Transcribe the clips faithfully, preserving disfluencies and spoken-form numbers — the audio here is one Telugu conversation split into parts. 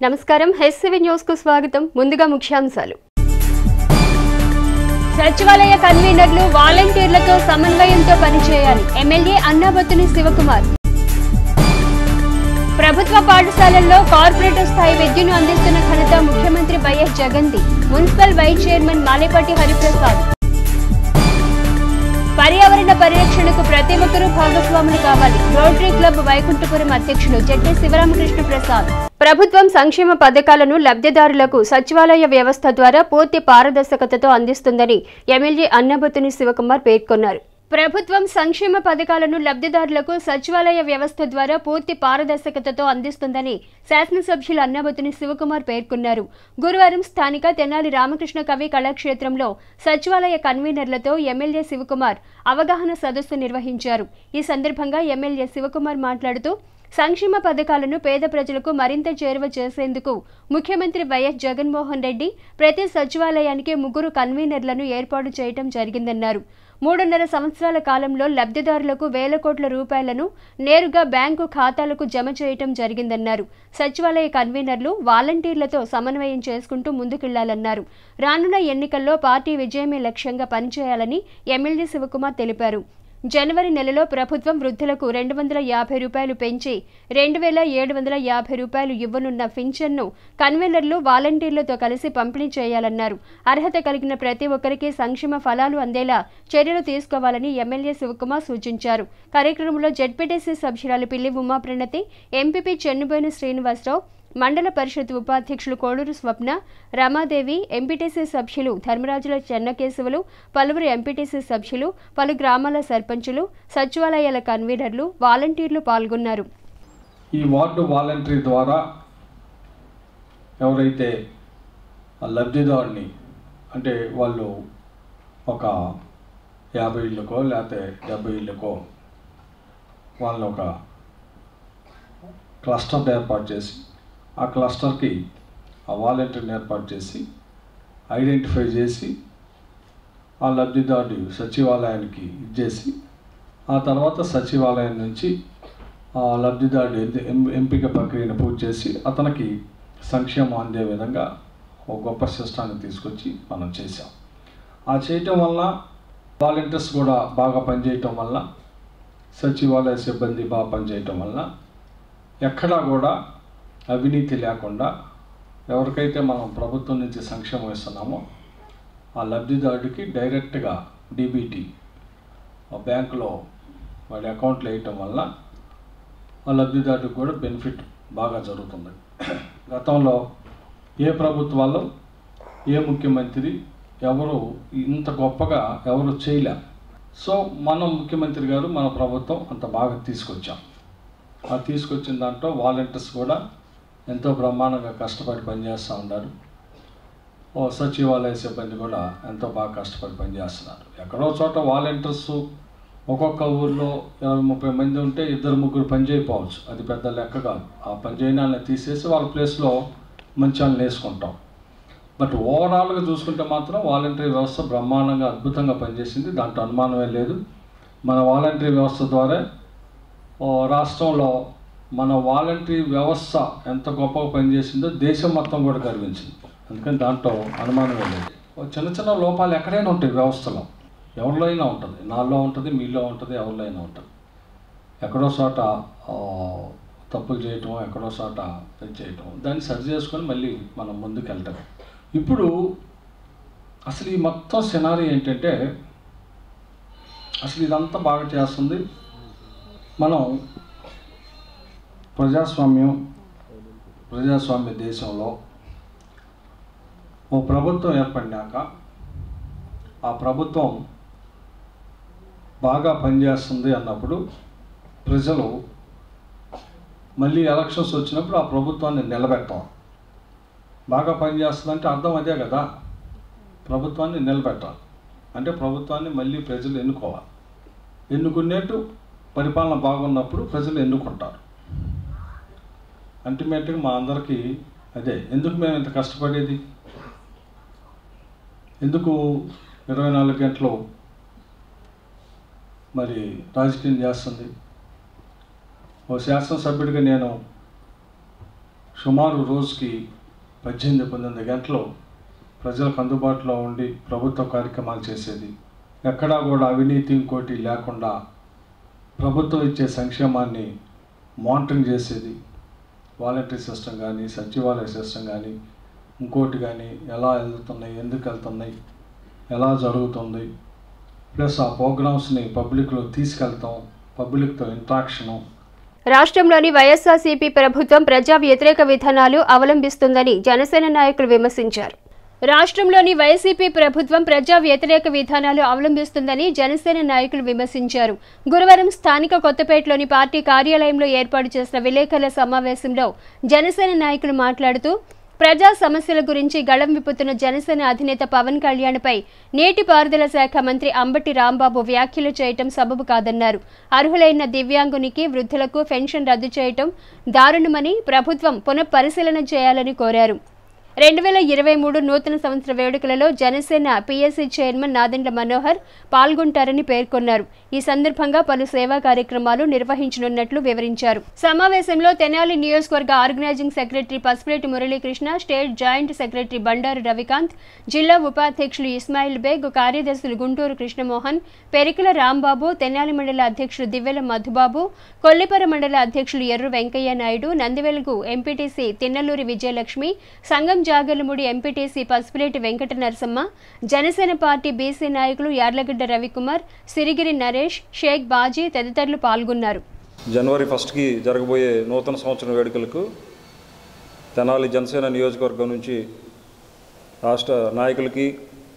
నమస్కారం హెచ్సివి న్యూస్ కు స్వాగతం. ముందుగా ముఖ్యాంశాలు. సచివాలయ కన్వీనర్లు వాలంటీర్లతో సమన్వయంతో పనిచేయాలి. ఎమ్మెల్యే అన్నాబత్తుని శివకుమార్. ప్రభుత్వ పాఠశాలల్లో కార్పొరేటర్ స్థాయి విద్యను అందిస్తున్న ఘనత ముఖ్యమంత్రి వైఎస్ జగన్ది. Municipal vice chairman Malepatti Hariprasad. పర్యావరణ పరిరక్షణకు ప్రతి ఒక్కరూ భాగస్వాములు కావాలి. రోటరీ క్లబ్ వైకుంఠపురం అధ్యక్షులు జట్టి శివరామకృష్ణ ప్రసాద్. ప్రభుత్వం సంక్షేమ పథకాలను లబ్ధిదారులకు సచివాలయ వ్యవస్థ ద్వారా పూర్తి పారదర్శకతతో అందిస్తుందని ఎమ్మెల్యే అన్నాబత్తుని శివకుమార్ పేర్కొన్నారు. ప్రభుత్వం సంక్షేమ పథకాలను లబ్ధిదారులకు సచివాలయ వ్యవస్థ ద్వారా పూర్తి పారదర్శకతతో అందిస్తుందని శాసనసభ్యులు అన్నాబత్తుని శివకుమార్ పేర్కొన్నారు. గురువారం స్థానిక తెనాలి రామకృష్ణ కవి కళాక్షేత్రంలో సచివాలయ కన్వీనర్లతో ఎమ్మెల్యే శివకుమార్ అవగాహన సదస్సు నిర్వహించారు. ఈ సందర్భంగా ఎమ్మెల్యే శివకుమార్ మాట్లాడుతూ సంక్షేమ పథకాలను పేద ప్రజలకు మరింత చేరువ చేసేందుకు ముఖ్యమంత్రి వైఎస్ జగన్మోహన్ రెడ్డి ప్రతి సచివాలయానికి ముగ్గురు కన్వీనర్లను ఏర్పాటు చేయడం జరిగిందన్నారు. మూడున్నర సంవత్సరాల కాలంలో లబ్ధిదారులకు వేల కోట్ల రూపాయలను నేరుగా బ్యాంకు ఖాతాలకు జమ చేయటం జరిగిందన్నారు. సచివాలయ కన్వీనర్లు వాలంటీర్లతో సమన్వయం చేసుకుంటూ ముందుకెళ్లాలన్నారు. రానున్న ఎన్నికల్లో పార్టీ విజయమే లక్ష్యంగా పనిచేయాలని ఎమ్మెల్యే శివకుమార్ తెలిపారు. జనవరి నెలలో ప్రభుత్వం వృద్ధులకు రెండు వందల యాభై రూపాయలు పెంచి రెండు వేల ఏడు వందల యాభై రూపాయలు ఇవ్వనున్న పింఛన్ను కన్వీనర్లు వాలంటీర్లతో కలిసి పంపిణీ చేయాలన్నారు. అర్హత కలిగిన ప్రతి ఒక్కరికి సంక్షేమ ఫలాలు అందేలా చర్యలు తీసుకోవాలని ఎమ్మెల్యే శివకుమార్ సూచించారు. కార్యక్రమంలో జెడ్పీటీసీ సభ్యురాలు పిల్లి ఉమాప్రణతి, ఎంపీపీ చెన్నుబోయిన శ్రీనివాసరావు, మండల పరిషత్ ఉపాధ్యక్షులు కోడూరు స్వప్న, రమాదేవి, ఎంపీటీసీ సభ్యులు ధర్మరాజుల చెన్నకేశవులు, పలువురు ఎంపీటీసీ సభ్యులు, పలు గ్రామాల సర్పంచులు, సచివాలయాల కన్వీనర్లు, వాలంటీర్లు పాల్గొన్నారు. ఈ వార్డు వాలంటీర్ ద్వారా ఎవరైతే లబ్ధిదారుని అంటే వాళ్ళు ఒక యాభై ఇళ్ళకో లేకపోతే డెబ్బై ఇళ్ళకో వాళ్ళని ఒక క్లస్టర్ ఏర్పాటు చేసి ఆ క్లస్టర్కి ఆ వాలంటీర్ని ఏర్పాటు చేసి ఐడెంటిఫై చేసి ఆ లబ్ధిదారుడు సచివాలయానికి ఇచ్చేసి ఆ తర్వాత సచివాలయం నుంచి ఆ లబ్ధిదారుడు ఎంపిక ప్రక్రియను పూర్తి చేసి అతనికి సంక్షేమం అందే విధంగా ఒక గొప్ప సిస్టాన్ని తీసుకొచ్చి మనం చేసాం. ఆ చేయటం వల్ల వాలంటీర్స్ కూడా బాగా పనిచేయటం వల్ల సచివాలయ సిబ్బంది బాగా పనిచేయటం వల్ల ఎక్కడా కూడా అవినీతి లేకుండా ఎవరికైతే మనం ప్రభుత్వం నుంచి సంక్షేమం ఇస్తున్నామో ఆ లబ్ధిదారుడికి డైరెక్ట్గా డీబీటీ బ్యాంకులో వాడి అకౌంట్లో వేయటం వల్ల ఆ లబ్ధిదారుడికి కూడా బెనిఫిట్ బాగా జరుగుతుంది. గతంలో ఏ ప్రభుత్వాల్లో ఏ ముఖ్యమంత్రి ఎవరు ఇంత గొప్పగా ఎవరు చేయలే. సో మనం ముఖ్యమంత్రి గారు మన ప్రభుత్వం అంత బాగా తీసుకొచ్చాం. ఆ తీసుకొచ్చిన దాంట్లో వాలంటీర్స్ కూడా ఎంతో బ్రహ్మాండంగా కష్టపడి పనిచేస్తూ ఉన్నారు. ఓ సచివాలయ సిబ్బంది కూడా ఎంతో బాగా కష్టపడి పనిచేస్తున్నారు. ఎక్కడో చోట వాలంటీర్స్ ఒక్కొక్క ఊర్లో ఇరవై ముప్పై మంది ఉంటే ఇద్దరు ముగ్గురు పని చేయకపోవచ్చు, అది పెద్ద లెక్క కాదు. ఆ పని చేయడాన్ని తీసేసి వాళ్ళ ప్లేస్లో మంచి వాళ్ళని వేసుకుంటాం. బట్ ఓవరాల్గా చూసుకుంటే మాత్రం వాలంటరీ వ్యవస్థ బ్రహ్మాండంగా అద్భుతంగా పనిచేసింది, దాంట్లో అనుమానమే లేదు. మన వాలంటరీ వ్యవస్థ ద్వారా రాష్ట్రంలో మన వాలంటరీ వ్యవస్థ ఎంత గొప్పగా పనిచేసిందో దేశం మొత్తం కూడా గర్వించింది. అందుకని దాంట్లో అనుమానమే లేదు. చిన్న చిన్న లోపాలు ఎక్కడైనా ఉంటాయి వ్యవస్థలో, ఎవరిలో అయినా ఉంటుంది, నాలో ఉంటుంది, మీలో ఉంటుంది, ఎవరిలో అయినా ఉంటుంది. ఎక్కడో చోట తప్పులు చేయటం, ఎక్కడో చోట పని చేయటం, దాన్ని సరి చేసుకొని మళ్ళీ మనం ముందుకు వెళ్ళటం. ఇప్పుడు అసలు ఈ మొత్తం సినారీ ఏంటంటే అసలు ఇదంతా బాగా చేస్తుంది మనం ప్రజాస్వామ్యం ప్రజాస్వామ్య దేశంలో ఓ ప్రభుత్వం ఏర్పడినాక ఆ ప్రభుత్వం బాగా పనిచేస్తుంది అన్నప్పుడు ప్రజలు మళ్ళీ ఎలక్షన్స్ వచ్చినప్పుడు ఆ ప్రభుత్వాన్ని నిలబెట్టాం. బాగా పనిచేస్తుందంటే అర్థం అదే కదా, ప్రభుత్వాన్ని నిలబెట్టాలి అంటే ప్రభుత్వాన్ని మళ్ళీ ప్రజలు ఎన్నుకోవాలి. ఎన్నుకునేట్టు పరిపాలన బాగున్నప్పుడు ప్రజలు ఎన్నుకుంటారు. అల్టిమేట్గా మా అందరికీ అదే. ఎందుకు మేము ఇంత కష్టపడేది, ఎందుకు ఇరవై నాలుగు గంటలు మరి రాజకీయం చేస్తుంది? ఓ శాసనసభ్యుడిగా నేను సుమారు రోజుకి పద్దెనిమిది పద్దెనిమిది గంటలు ప్రజలకు అందుబాటులో ఉండి ప్రభుత్వ కార్యక్రమాలు చేసేది. ఎక్కడా కూడా అవినీతి ఇంకోటి లేకుండా ప్రభుత్వం ఇచ్చే సంక్షేమాన్ని మానిటరింగ్ చేసేది. వాలంటరీ సిస్టమ్ కానీ, సచివాలయ సిస్టమ్ కానీ, ఇంకోటి కానీ ఎలా వెళ్తున్నాయి, ఎందుకు వెళ్తున్నాయి, ఎలా జరుగుతుంది, ప్లస్ ఆ ప్రోగ్రామ్స్ని పబ్లిక్లో తీసుకెళ్తాం, పబ్లిక్తో ఇంట్రాక్షను. రాష్ట్రంలోని వైఎస్ఆర్సీపీ ప్రభుత్వం ప్రజా వ్యతిరేక విధానాలు అవలంబిస్తుందని జనసేన నాయకులు విమర్శించారు. రాష్ట్రంలోని వైసీపీ ప్రభుత్వం ప్రజా వ్యతిరేక విధానాలు అవలంబిస్తుందని జనసేన నాయకులు విమర్శించారు. గురువారం స్థానిక కొత్తపేటలోని పార్టీ కార్యాలయంలో ఏర్పాటు చేసిన విలేకరుల సమావేశంలో జనసేన నాయకులు మాట్లాడుతూ ప్రజా సమస్యల గురించి గళం విప్పుతున్న జనసేన అధినేత పవన్ కళ్యాణ్పై నీటిపారుదల శాఖ మంత్రి అంబటి రాంబాబు వ్యాఖ్యలు చేయటం సబబు కాదన్నారు. అర్హులైన దివ్యాంగునికి, వృద్ధులకు పెన్షన్ రద్దు చేయటం దారుణమని ప్రభుత్వం పునఃపరిశీలన చేయాలని కోరారు. రెండు వేల ఇరవై మూడు నూతన సంవత్సర వేడుకలలో జనసేన పీఎస్సీ చైర్మన్ నాదెండ్ల మనోహర్ పాల్గొంటారని పేర్కొన్నారు. ఈ సందర్భంగా పలు సేవా కార్యక్రమాలు నిర్వహించనున్నట్లు వివరించారు. సమావేశంలో తెనాలి నియోజకవర్గ organising secretary Pasupuleti Muralikrishna, state joint secretary Bandaru Ravikanth, జిల్లా ఉపాధ్యక్షులు ఇస్మాయిల్ బేగ్, కార్యదర్శులు గుంటూరు కృష్ణమోహన్, పెరికల రాంబాబు, తెనాలి మండల అధ్యక్షులు దివ్వెల మధుబాబు, కొల్లిపర మండల అధ్యక్షులు Erru Venkaiah Naidu, Nandivelugu MPTC Tinnaluri Vijayalakshmi, Sangam Jagalamudi MPTC Pasupuleti Venkata Narasamma, Janasena party BC నాయకులు యార్లగడ్డ రవికుమార్, సిరిగిరి నరేష్, షేక్ బాజీ తదితరులు పాల్గొన్నారు. జనవరి ఫస్ట్కి జరగబోయే నూతన సంవత్సరం వేడుకలకు తెనాలి జనసేన నియోజకవర్గం నుంచి రాష్ట్ర నాయకులకి,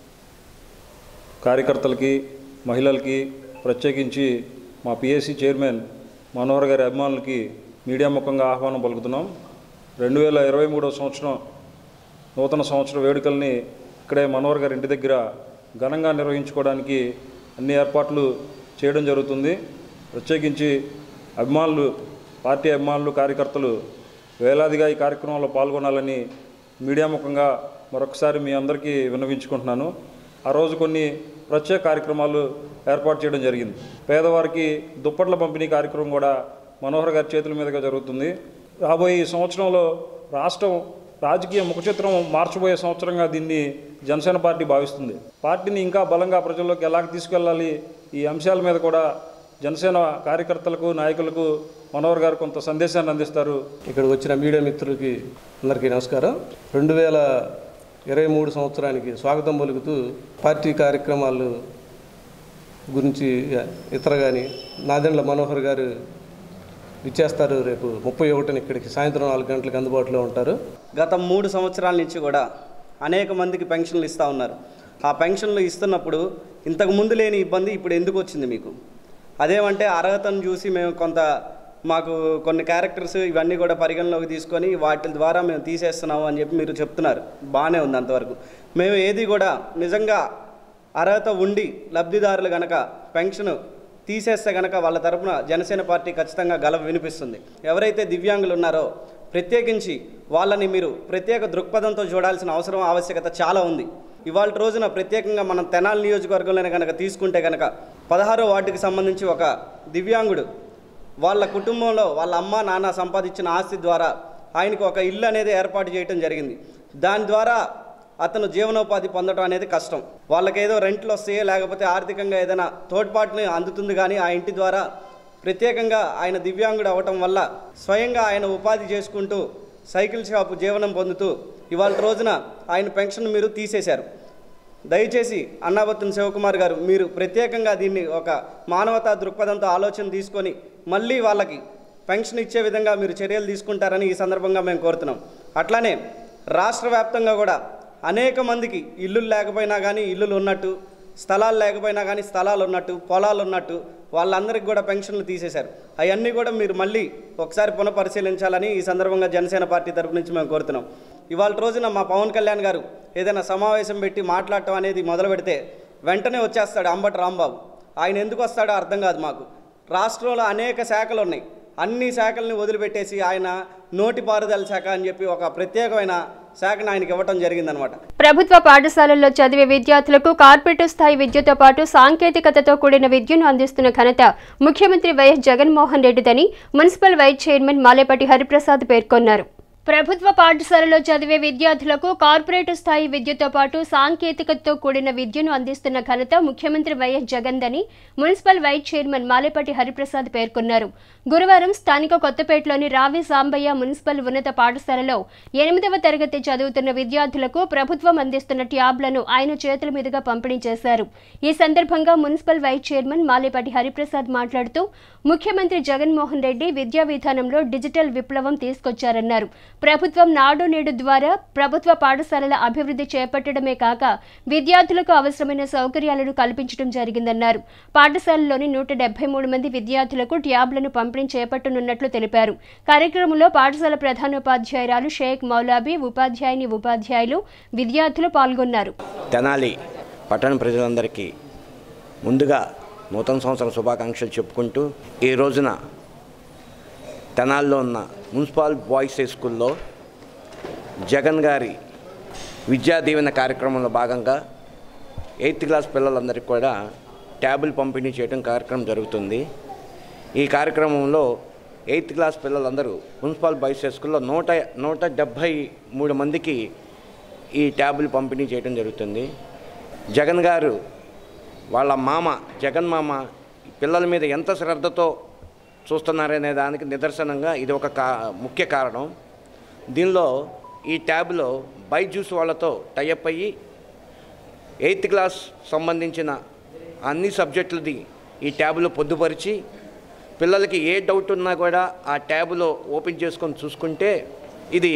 కార్యకర్తలకి, మహిళలకి, ప్రత్యేకించి మా పిఎస్సి చైర్మన్ మనోహర్ గారి అభిమానులకి మీడియా ముఖంగా ఆహ్వానం పలుకుతున్నాం. రెండు వేల ఇరవై మూడవ సంవత్సరం నూతన సంవత్సర వేడుకల్ని ఇక్కడే మనోహర్ గారి ఇంటి దగ్గర ఘనంగా నిర్వహించుకోవడానికి అన్ని ఏర్పాట్లు చేయడం జరుగుతుంది. ప్రత్యేకించి అభిమానులు, పార్టీ అభిమానులు, కార్యకర్తలు వేలాదిగా ఈ కార్యక్రమంలో పాల్గొనాలని మీడియా ముఖంగా మరొకసారి మీ అందరికీ విన్నవించుకుంటున్నాను. ఆ రోజు కొన్ని ప్రత్యేక కార్యక్రమాలు ఏర్పాటు చేయడం జరిగింది. పేదవారికి దుప్పట్ల పంపిణీ కార్యక్రమం కూడా మనోహర్ గారి చేతుల మీదుగా జరుగుతుంది. రాబోయే ఈ సంవత్సరంలో రాష్ట్రం రాజకీయ ముఖచిత్రం మార్చబోయే సంవత్సరంగా దీన్ని జనసేన పార్టీ భావిస్తుంది. పార్టీని ఇంకా బలంగా ప్రజల్లోకి ఎలా తీసుకెళ్ళాలి, ఈ అంశాల మీద కూడా జనసేన కార్యకర్తలకు, నాయకులకు మనోహర్ గారు కొంత సందేశాన్ని అందిస్తారు. ఇక్కడికి వచ్చిన మీడియా మిత్రులకి అందరికీ నమస్కారం. రెండు వేల ఇరవై మూడు సంవత్సరానికి స్వాగతం పలుకుతూ పార్టీ కార్యక్రమాలు గురించి ఇతర కానీ నాదెండ్ల మనోహర్ గారు ఇచ్చేస్తారు. రేపు ముప్పై ఒకటిని ఇక్కడికి సాయంత్రం నాలుగు గంటలకు అందుబాటులో ఉంటారు. గత మూడు సంవత్సరాల నుంచి కూడా అనేక మందికి పెన్షన్లు ఇస్తూ ఉన్నారు. ఆ పెన్షన్లు ఇస్తున్నప్పుడు ఇంతకు ముందు లేని ఇబ్బంది ఇప్పుడు ఎందుకు వచ్చింది మీకు? అదేమంటే అర్హతను చూసి మేము కొంత మాకు కొన్ని క్యారెక్టర్స్ ఇవన్నీ కూడా పరిగణలోకి తీసుకొని వాటి ద్వారా మేము తీసేస్తున్నాము అని చెప్పి మీరు చెప్తున్నారు. బాగానే ఉంది అంతవరకు. మేము ఏది కూడా నిజంగా అర్హత ఉండి లబ్ధిదారులు కనుక పెన్షన్ తీసేస్తే కనుక వాళ్ళ తరపున జనసేన పార్టీ ఖచ్చితంగా గలం వినిపిస్తుంది. ఎవరైతే దివ్యాంగులు ఉన్నారో ప్రత్యేకించి వాళ్ళని మీరు ప్రత్యేక దృక్పథంతో చూడాల్సిన అవసరం, ఆవశ్యకత చాలా ఉంది. ఇవాళ రోజున ప్రత్యేకంగా మనం తెనాలి నియోజకవర్గంలోనే కనుక తీసుకుంటే కనుక పదహారో వార్డుకి సంబంధించి ఒక దివ్యాంగుడు వాళ్ళ కుటుంబంలో వాళ్ళ అమ్మ నాన్న సంపాదించిన ఆస్తి ద్వారా ఆయనకు ఒక ఇల్లు అనేది ఏర్పాటు చేయడం జరిగింది. దాని ద్వారా అతను జీవనోపాధి పొందడం అనేది కష్టం. వాళ్ళకేదో రెంట్లు వస్తాయో లేకపోతే ఆర్థికంగా ఏదైనా తోడ్పాటుని అందుతుంది. కానీ ఆ ఇంటి ద్వారా ప్రత్యేకంగా ఆయన దివ్యాంగుడు అవ్వటం వల్ల స్వయంగా ఆయన ఉపాధి చేసుకుంటూ సైకిల్ షాపు జీవనం పొందుతూ ఇవాళ రోజున ఆయన పెన్షన్ మీరు తీసేశారు. దయచేసి అన్నాబత్తుని శివకుమార్ గారు మీరు ప్రత్యేకంగా దీన్ని ఒక మానవతా దృక్పథంతో ఆలోచన తీసుకొని మళ్ళీ వాళ్ళకి పెన్షన్ ఇచ్చే విధంగా మీరు చర్యలు తీసుకుంటారని ఈ సందర్భంగా మేము కోరుతున్నాం. అట్లానే రాష్ట్ర వ్యాప్తంగా కూడా అనేక మందికి ఇల్లులు లేకపోయినా కానీ ఇల్లులు ఉన్నట్టు, స్థలాలు లేకపోయినా కానీ స్థలాలు ఉన్నట్టు, పొలాలు ఉన్నట్టు వాళ్ళందరికీ కూడా పెన్షన్లు తీసేశారు. అవన్నీ కూడా మీరు మళ్ళీ ఒకసారి పునఃపరిశీలించాలని ఈ సందర్భంగా జనసేన పార్టీ తరపు నుంచి మేము కోరుతున్నాం. ఇవాళ రోజున మా పవన్ కళ్యాణ్ గారు ఏదైనా సమావేశం పెట్టి మాట్లాడటం అనేది మొదలు పెడితే వెంటనే వచ్చేస్తాడు అంబటి రాంబాబు. ఆయన ఎందుకు వస్తాడో అర్థం కాదు మాకు. రాష్ట్రంలో అనేక శాఖలు ఉన్నాయి. అన్ని శాఖల్ని వదిలిపెట్టేసి ఆయన నోటిపారుదల శాఖ అని చెప్పి ఒక ప్రత్యేకమైన శాఖను ఆయనకి ఇవ్వటం జరిగిందనమాట. ప్రభుత్వ పాఠశాలల్లో చదివే విద్యార్థులకు కార్పొరేట్ స్థాయి విద్యతో పాటు సాంకేతికతతో కూడిన విద్యను అందిస్తున్న ఘనత ముఖ్యమంత్రి వైఎస్ జగన్మోహన్ రెడ్డిదని municipal vice chairman Malepati Hariprasad పేర్కొన్నారు. ప్రభుత్వ పాఠశాలలో చదివే విద్యార్థులకు కార్పొరేట్ స్థాయి విద్యతో పాటు సాంకేతికతతో కూడిన విద్యను అందిస్తున్న ఘనత ముఖ్యమంత్రి వైఎస్ జగన్దని municipal vice chairman Malepati Hariprasad పేర్కొన్నారు. గురువారం స్థానిక కొత్తపేటలోని రావి సాంబయ్య మున్సిపల్ ఉన్నత పాఠశాలలో ఎనిమిదవ తరగతి చదువుతున్న విద్యార్థులకు ప్రభుత్వం అందిస్తున్న ట్యాబ్లను ఆయన చేతుల మీదుగా పంపిణీ చేశారు. ఈ సందర్భంగా municipal vice chairman Malepati Hariprasad మాట్లాడుతూ ముఖ్యమంత్రి జగన్మోహన్ రెడ్డి విద్యా విధానంలో డిజిటల్ విప్లవం తీసుకొచ్చారన్నారు. ప్రభుత్వం నాడు నేడు ద్వారా ప్రభుత్వ పాఠశాలల అభివృద్ధి చేపట్టడమే కాక విద్యార్థులకు అవసరమైన సౌకర్యాలను కల్పించడం జరిగిందన్నారు. పాఠశాలలోని నూట డెబ్బై మూడు మంది విద్యార్థులకు ట్యాబ్లను పంపిణీ చేపట్టనున్నట్లు తెలిపారు. కార్యక్రమంలో పాఠశాల ప్రధానోపాధ్యాయురాలు షేక్ మౌలాబీ, ఉపాధ్యాయుని ఉపాధ్యాయులు, విద్యార్థులు పాల్గొన్నారు. తెనాలి పట్టణ ప్రజలందరికీ ముందుగా నూతన సంవత్సరం శుభాకాంక్షలు చెప్పుకుంటూ ఈ రోజున తెనాల్లో ఉన్న మున్సిపల్ బాయ్స్ హై స్కూల్లో జగన్ గారి విద్యా దీవెన కార్యక్రమంలో భాగంగా ఎయిత్ క్లాస్ పిల్లలందరికీ కూడా ట్యాబులు పంపిణీ చేయడం కార్యక్రమం జరుగుతుంది. ఈ కార్యక్రమంలో ఎయిత్ క్లాస్ పిల్లలందరూ మున్సిపల్ బాయ్స్ హై స్కూల్లో నూట నూట డెబ్భై మూడు మందికి ఈ ట్యాబులు పంపిణీ చేయడం జరుగుతుంది. జగన్ గారు వాళ్ళ మామ జగన్ మామ పిల్లల మీద ఎంత శ్రద్ధతో చూస్తున్నారనే దానికి నిదర్శనంగా ఇది ఒక కా ముఖ్య కారణం. దీనిలో ఈ ట్యాబ్లో బైజూస్ వాళ్ళతో టైఅప్ అయ్యి ఎయిత్ క్లాస్ సంబంధించిన అన్ని సబ్జెక్టులది ఈ ట్యాబ్లో పొందుపరిచి పిల్లలకి ఏ డౌట్ ఉన్నా కూడా ఆ ట్యాబ్లో ఓపెన్ చేసుకొని చూసుకుంటే ఇది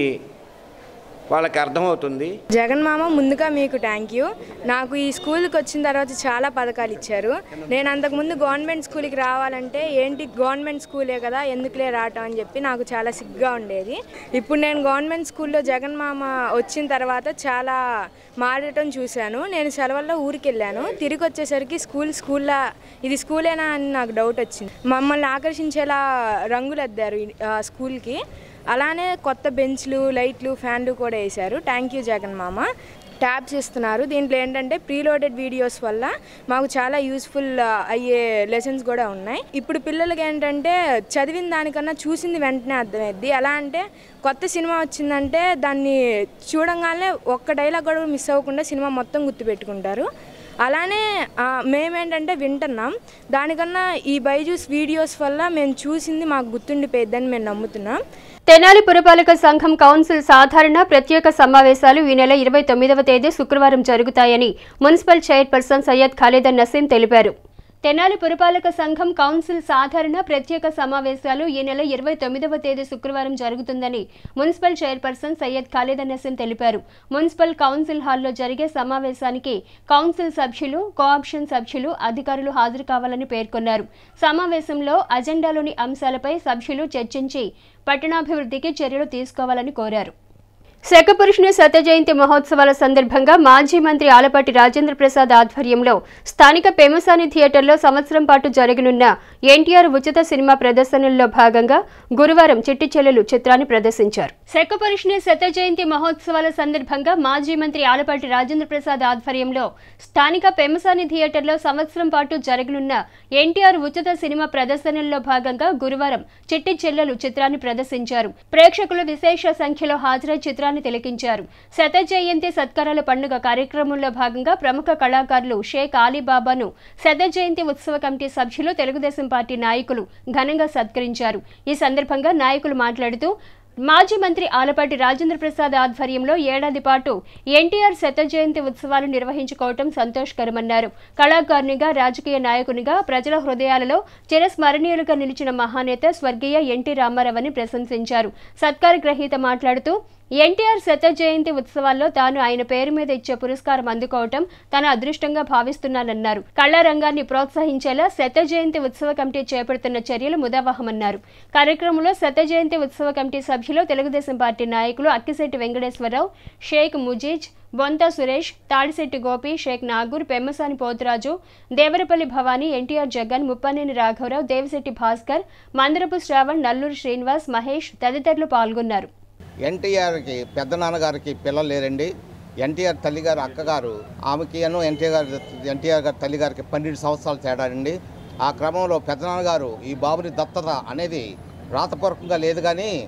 వాళ్ళకి అర్థమవుతుంది. జగన్ మామ ముందుగా మీకు థ్యాంక్ యూ. నాకు ఈ స్కూల్కి వచ్చిన తర్వాత చాలా పథకాలు ఇచ్చారు. నేను అంతకుముందు గవర్నమెంట్ స్కూల్కి రావాలంటే ఏంటి గవర్నమెంట్ స్కూలే కదా ఎందుకులే రావటం అని చెప్పి నాకు చాలా సిగ్గుగా ఉండేది. ఇప్పుడు నేను గవర్నమెంట్ స్కూల్లో జగన్ మామ వచ్చిన తర్వాత చాలా మారటం చూశాను. నేను సెలవుల్లో ఊరికి వెళ్ళాను. తిరిగి వచ్చేసరికి స్కూల్ స్కూల్లా ఇది స్కూలేనా అని నాకు డౌట్ వచ్చింది. మమ్మల్ని ఆకర్షించేలా రంగులు అద్దారు స్కూల్కి. అలానే కొత్త బెంచ్లు, లైట్లు, ఫ్యాన్లు కూడా వేశారు. థ్యాంక్ యూ జగన్ మామ. ట్యాబ్స్ ఇస్తున్నారు. దీంట్లో ఏంటంటే ప్రీలోడెడ్ వీడియోస్ వల్ల మాకు చాలా యూస్ఫుల్ అయ్యే లెసన్స్ కూడా ఉన్నాయి. ఇప్పుడు పిల్లలకి ఏంటంటే చదివిన దానికన్నా చూసింది వెంటనే అర్థమైద్ది. ఎలా అంటే కొత్త సినిమా వచ్చిందంటే దాన్ని చూడంగానే ఒక్క డైలాగ్ కూడా మిస్ అవ్వకుండా సినిమా మొత్తం గుర్తుపెట్టుకుంటారు. అలానే మేమేంటంటే వింటున్నాం. దానికన్నా ఈ బైజూస్ వీడియోస్ వల్ల మేము చూసింది మాకు గుర్తుండిపోయిద్దని మేము నమ్ముతున్నాం. తెనాలి పురపాలక సంఘం కౌన్సిల్ సాధారణ ప్రత్యేక సమావేశాలు ఈ నెల ఇరవై తొమ్మిదవ తేదీ శుక్రవారం జరుగుతాయని మున్సిపల్ చైర్పర్సన్ సయ్యద్ ఖాలిద్ నసీం తెలిపారు. తెనాలి పురపాలక సంఘం కౌన్సిల్ సాధారణ ప్రత్యేక సమావేశాలు ఈ నెల ఇరవై తొమ్మిదవ తేదీ శుక్రవారం జరుగుతుందని మున్సిపల్ చైర్పర్సన్ సయ్యద్ ఖాలిద్ నసీం తెలిపారు. మున్సిపల్ కౌన్సిల్ హాల్లో జరిగే సమావేశానికి కౌన్సిల్ సభ్యులు, కోఆప్షన్ సభ్యులు, అధికారులు హాజరు కావాలని పేర్కొన్నారు. సమావేశంలో అజెండాలోని అంశాలపై సభ్యులు చర్చించి పట్టణాభివృద్ధికి చర్యలు తీసుకోవాలని కోరారు. శకపురుషుని శత జయంతి మహోత్సవాల సందర్భంగా మాజీ మంత్రి ఆలపాటి రాజేంద్ర ప్రసాద్ ఆధ్వర్యంలో స్థానిక పెమసాని థియేటర్లో సంవత్సరం పాటు జరగనున్న ఎన్టీఆర్ ఉచిత సినిమా ప్రదర్శనల్లో భాగంగా గురువారం చిట్టి చెల్లెలు చిత్రాన్ని ప్రదర్శించారు. శకపురుషుని శత జయంతి మహోత్సవాల సందర్భంగా మాజీ మంత్రి ఆలపాటి రాజేంద్ర ప్రసాద్ ఆధ్వర్యంలో స్థానిక పెమసాని థియేటర్లో సంవత్సరం పాటు జరగనున్న ఎన్టీఆర్ ఉచిత సినిమా ప్రదర్శనల్లో భాగంగా గురువారం చిట్టి చెల్లెలు చిత్రాన్ని ప్రదర్శించారు. ప్రేక్షకులు విశేష సంఖ్యలో హాజరై చిత్రాన్ని తిలకించారు. శత జయంతి సత్కారాల పండుగ కార్యక్రమంలో భాగంగా ప్రముఖ కళాకారులు షేక్ అలీబాబాను శత జయంతి ఉత్సవ కమిటీ సభ్యులు, తెలుగుదేశం పార్టీ నాయకులు ఘనంగా సత్కరించారు. ఈ సందర్భంగా నాయకులు మాట్లాడుతూ మాజీ మంత్రి ఆలపాటి రాజేంద్ర ప్రసాద్ ఆధ్వర్యంలో ఏడాది పాటు ఎన్టీఆర్ శత జయంతి ఉత్సవాలు నిర్వహించుకోవడం సంతోషకరమన్నారు. కళాకారునిగా, రాజకీయ నాయకునిగా ప్రజల హృదయాలలో చిరస్మరణీయులుగా నిలిచిన మహానేత స్వర్గీయ ఎన్టీ రామారావు అని ప్రశంసించారు. సత్కార గ్రహీత మాట్లాడుతూ ఎన్టీఆర్ శత జయంతి ఉత్సవాల్లో తాను ఆయన పేరు మీద ఇచ్చే పురస్కారం అందుకోవటం తన అదృష్టంగా భావిస్తున్నానన్నారు. కళా రంగాన్ని ప్రోత్సహించేలా శత జయంతి ఉత్సవ కమిటీ చేపడుతున్న చర్యలు ముదావహమన్నారు. కార్యక్రమంలో శత జయంతి ఉత్సవ కమిటీ సభ్యులు, తెలుగుదేశం పార్టీ నాయకులు అక్కిశెట్టి వెంకటేశ్వరరావు, షేక్ ముజీజ్, బొంత సురేష్, తాడిశెట్టి గోపి, షేక్ నాగూర్, పెమ్మసాని పోతురాజు, దేవరపల్లి భవానీ, ఎన్టీఆర్ జగన్, ముప్పనేని రాఘవరావు, దేవిశెట్టి భాస్కర్, మందరపు శ్రావణ్, నల్లూరు శ్రీనివాస్, మహేష్ తదితరులు పాల్గొన్నారు. ఎన్టీఆర్కి పెద్ద నాన్నగారికి పిల్లలు లేరండి. ఎన్టీఆర్ తల్లిగారు అక్కగారు ఆమెకి అను ఎన్టీఆర్ గారు ఎన్టీఆర్ గారి తల్లిగారికి పన్నెండు సంవత్సరాలు తేడాడండి. ఆ క్రమంలో పెద్దనాన్నగారు ఈ బాబుని దత్తత అనేది రాతపూర్వకంగా లేదు కానీ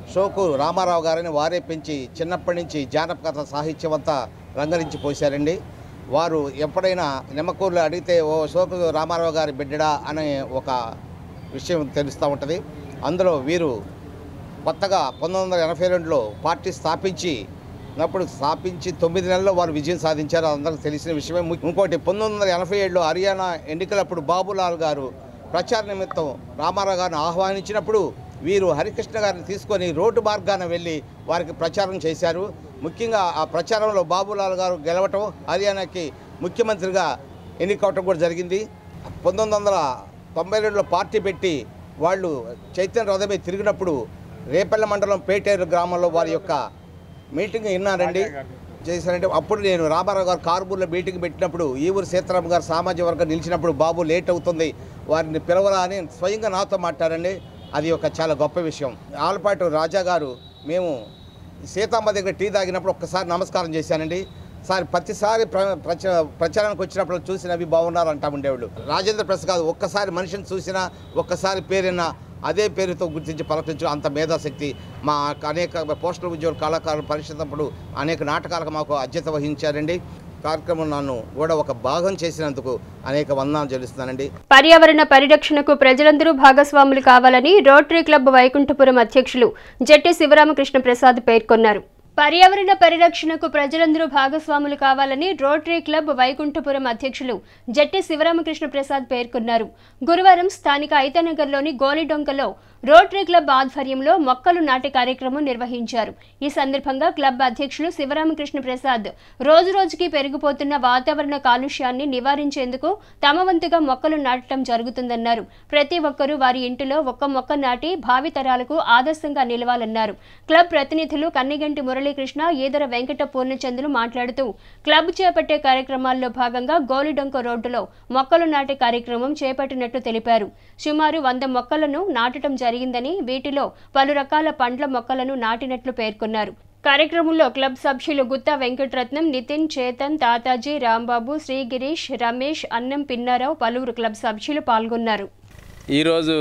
షోకు రామారావు గారిని వారే పెంచి చిన్నప్పటి నుంచి జానపద సాహిత్యం అంతా రంగరించి పోశారండి. వారు ఎప్పుడైనా నిమ్మకూరులో అడిగితే ఓ షోకు రామారావు గారి బిడ్డడా అనే ఒక విషయం తెలుస్తూ ఉంటుంది. అందులో వీరు కొత్తగా పంతొమ్మిది వందల ఎనభై రెండులో పార్టీ స్థాపించి అప్పుడు స్థాపించి తొమ్మిది నెలల్లో వారు విజయం సాధించారు. అందరికీ తెలిసిన విషయమే. ఇంకోటి పంతొమ్మిది వందల ఎనభై ఏడులో హర్యానా ఎన్నికలప్పుడు బాబులాల్ గారు ప్రచార నిమిత్తం రామారావు గారిని ఆహ్వానించినప్పుడు వీరు హరికృష్ణ గారిని తీసుకొని రోడ్డు మార్గాన వెళ్ళి వారికి ప్రచారం చేశారు. ముఖ్యంగా ఆ ప్రచారంలో బాబులాల్ గారు గెలవటం, హర్యానాకి ముఖ్యమంత్రిగా ఎన్నికవటం కూడా జరిగింది. పంతొమ్మిది వందల తొంభై రెండులో పార్టీ పెట్టి వాళ్ళు చైతన్య రథమే తిరిగినప్పుడు రేపల్ల మండలం పేటేరు గ్రామంలో వారి యొక్క మీటింగ్ విన్నారండి చేశారంటే అప్పుడు నేను రామారావు గారు కార్బూర్లో మీటింగ్ పెట్టినప్పుడు ఈ ఊరు సీతారాం గారు సామాజిక వర్గం నిలిచినప్పుడు బాబు లేట్ అవుతుంది వారిని పిలవరా అని స్వయంగా నాతో మాట్లాడండి. అది ఒక చాలా గొప్ప విషయం. ఆలపాటు రాజా గారు మేము సీతమ్మ దగ్గర టీ తాగినప్పుడు ఒక్కసారి నమస్కారం చేశానండి. సార్ ప్రతిసారి ప్ర ప్రచ ప్రచారానికి వచ్చినప్పుడు చూసినవి బాగున్నారు అంటా ఉండేవాళ్ళు. రాజేంద్ర ప్రసాద్ కాదు, ఒక్కసారి మనిషిని చూసినా ఒక్కసారి పేరున్నా అదే పేరుతో గుర్తించి పలకరించడం అంత మేధాశక్తి. మా అనేక పోస్టల్ ఉద్యోగుల కళాకారులు పరిషత్తప్పుడు అనేక నాటకాలకు మాకు అధ్యత వహించారండి. కార్యక్రమం నన్ను కూడా ఒక భాగం చేసినందుకు అనేక వందనాలు చెల్లిస్తున్నానండి. పర్యావరణ పరిరక్షణకు ప్రజలందరూ భాగస్వాములు కావాలని రోటరీ క్లబ్ వైకుంఠపురం అధ్యక్షులు జట్టి శివరామకృష్ణ ప్రసాద్ పేర్కొన్నారు. పర్యావరణ పరిరక్షణకు ప్రజలందరూ భాగస్వాములు కావాలని రోటరీ క్లబ్ వైకుంఠపురం అధ్యక్షులు జట్టి శివరామకృష్ణ ప్రసాద్ పేర్కొన్నారు. గురువారం స్థానిక ఐతనగర్లోని గోలిడొంకలో రోటరీ క్లబ్ ఆధ్వర్యంలో మొక్కలు నాటే కార్యక్రమం నిర్వహించారు. ఈ సందర్భంగా క్లబ్ అధ్యక్షులు శివరామకృష్ణ ప్రసాద్ రోజు రోజుకి పెరిగిపోతున్న వాతావరణ కాలుష్యాన్ని నివారించేందుకు తమ వంతుగా మొక్కలు నాటడం జరుగుతుందన్నారు. ప్రతి ఒక్కరూ వారి ఇంటిలో ఒక్క మొక్క నాటి భావితరాలకు ఆదర్శంగా నిలవాలన్నారు. క్లబ్ ప్రతినిధులు కన్నిగంటి మురళీకృష్ణ, ఈదర వెంకట పూర్ణచంద్రులు మాట్లాడుతూ క్లబ్ చేపట్టే కార్యక్రమాల్లో భాగంగా గోలిడొంక రోడ్డులో మొక్కలు నాటే కార్యక్రమం చేపట్టినట్లు తెలిపారు. సుమారు వంద మొక్కలను నాటడం జరిగిందని, వీటిలో పలు రకాల పండ్ల మొక్కలను నాటినట్లు పేర్కొన్నారు. కార్యక్రమంలో క్లబ్ సభ్యులు గుత్తా వెంకటరత్నం, నితిన్, చేతన్, తాతాజీ, రాంబాబు, శ్రీగిరీష్, రమేష్, అన్నం పిన్నారావు, పలువురు క్లబ్ సభ్యులు పాల్గొన్నారు. ఈరోజు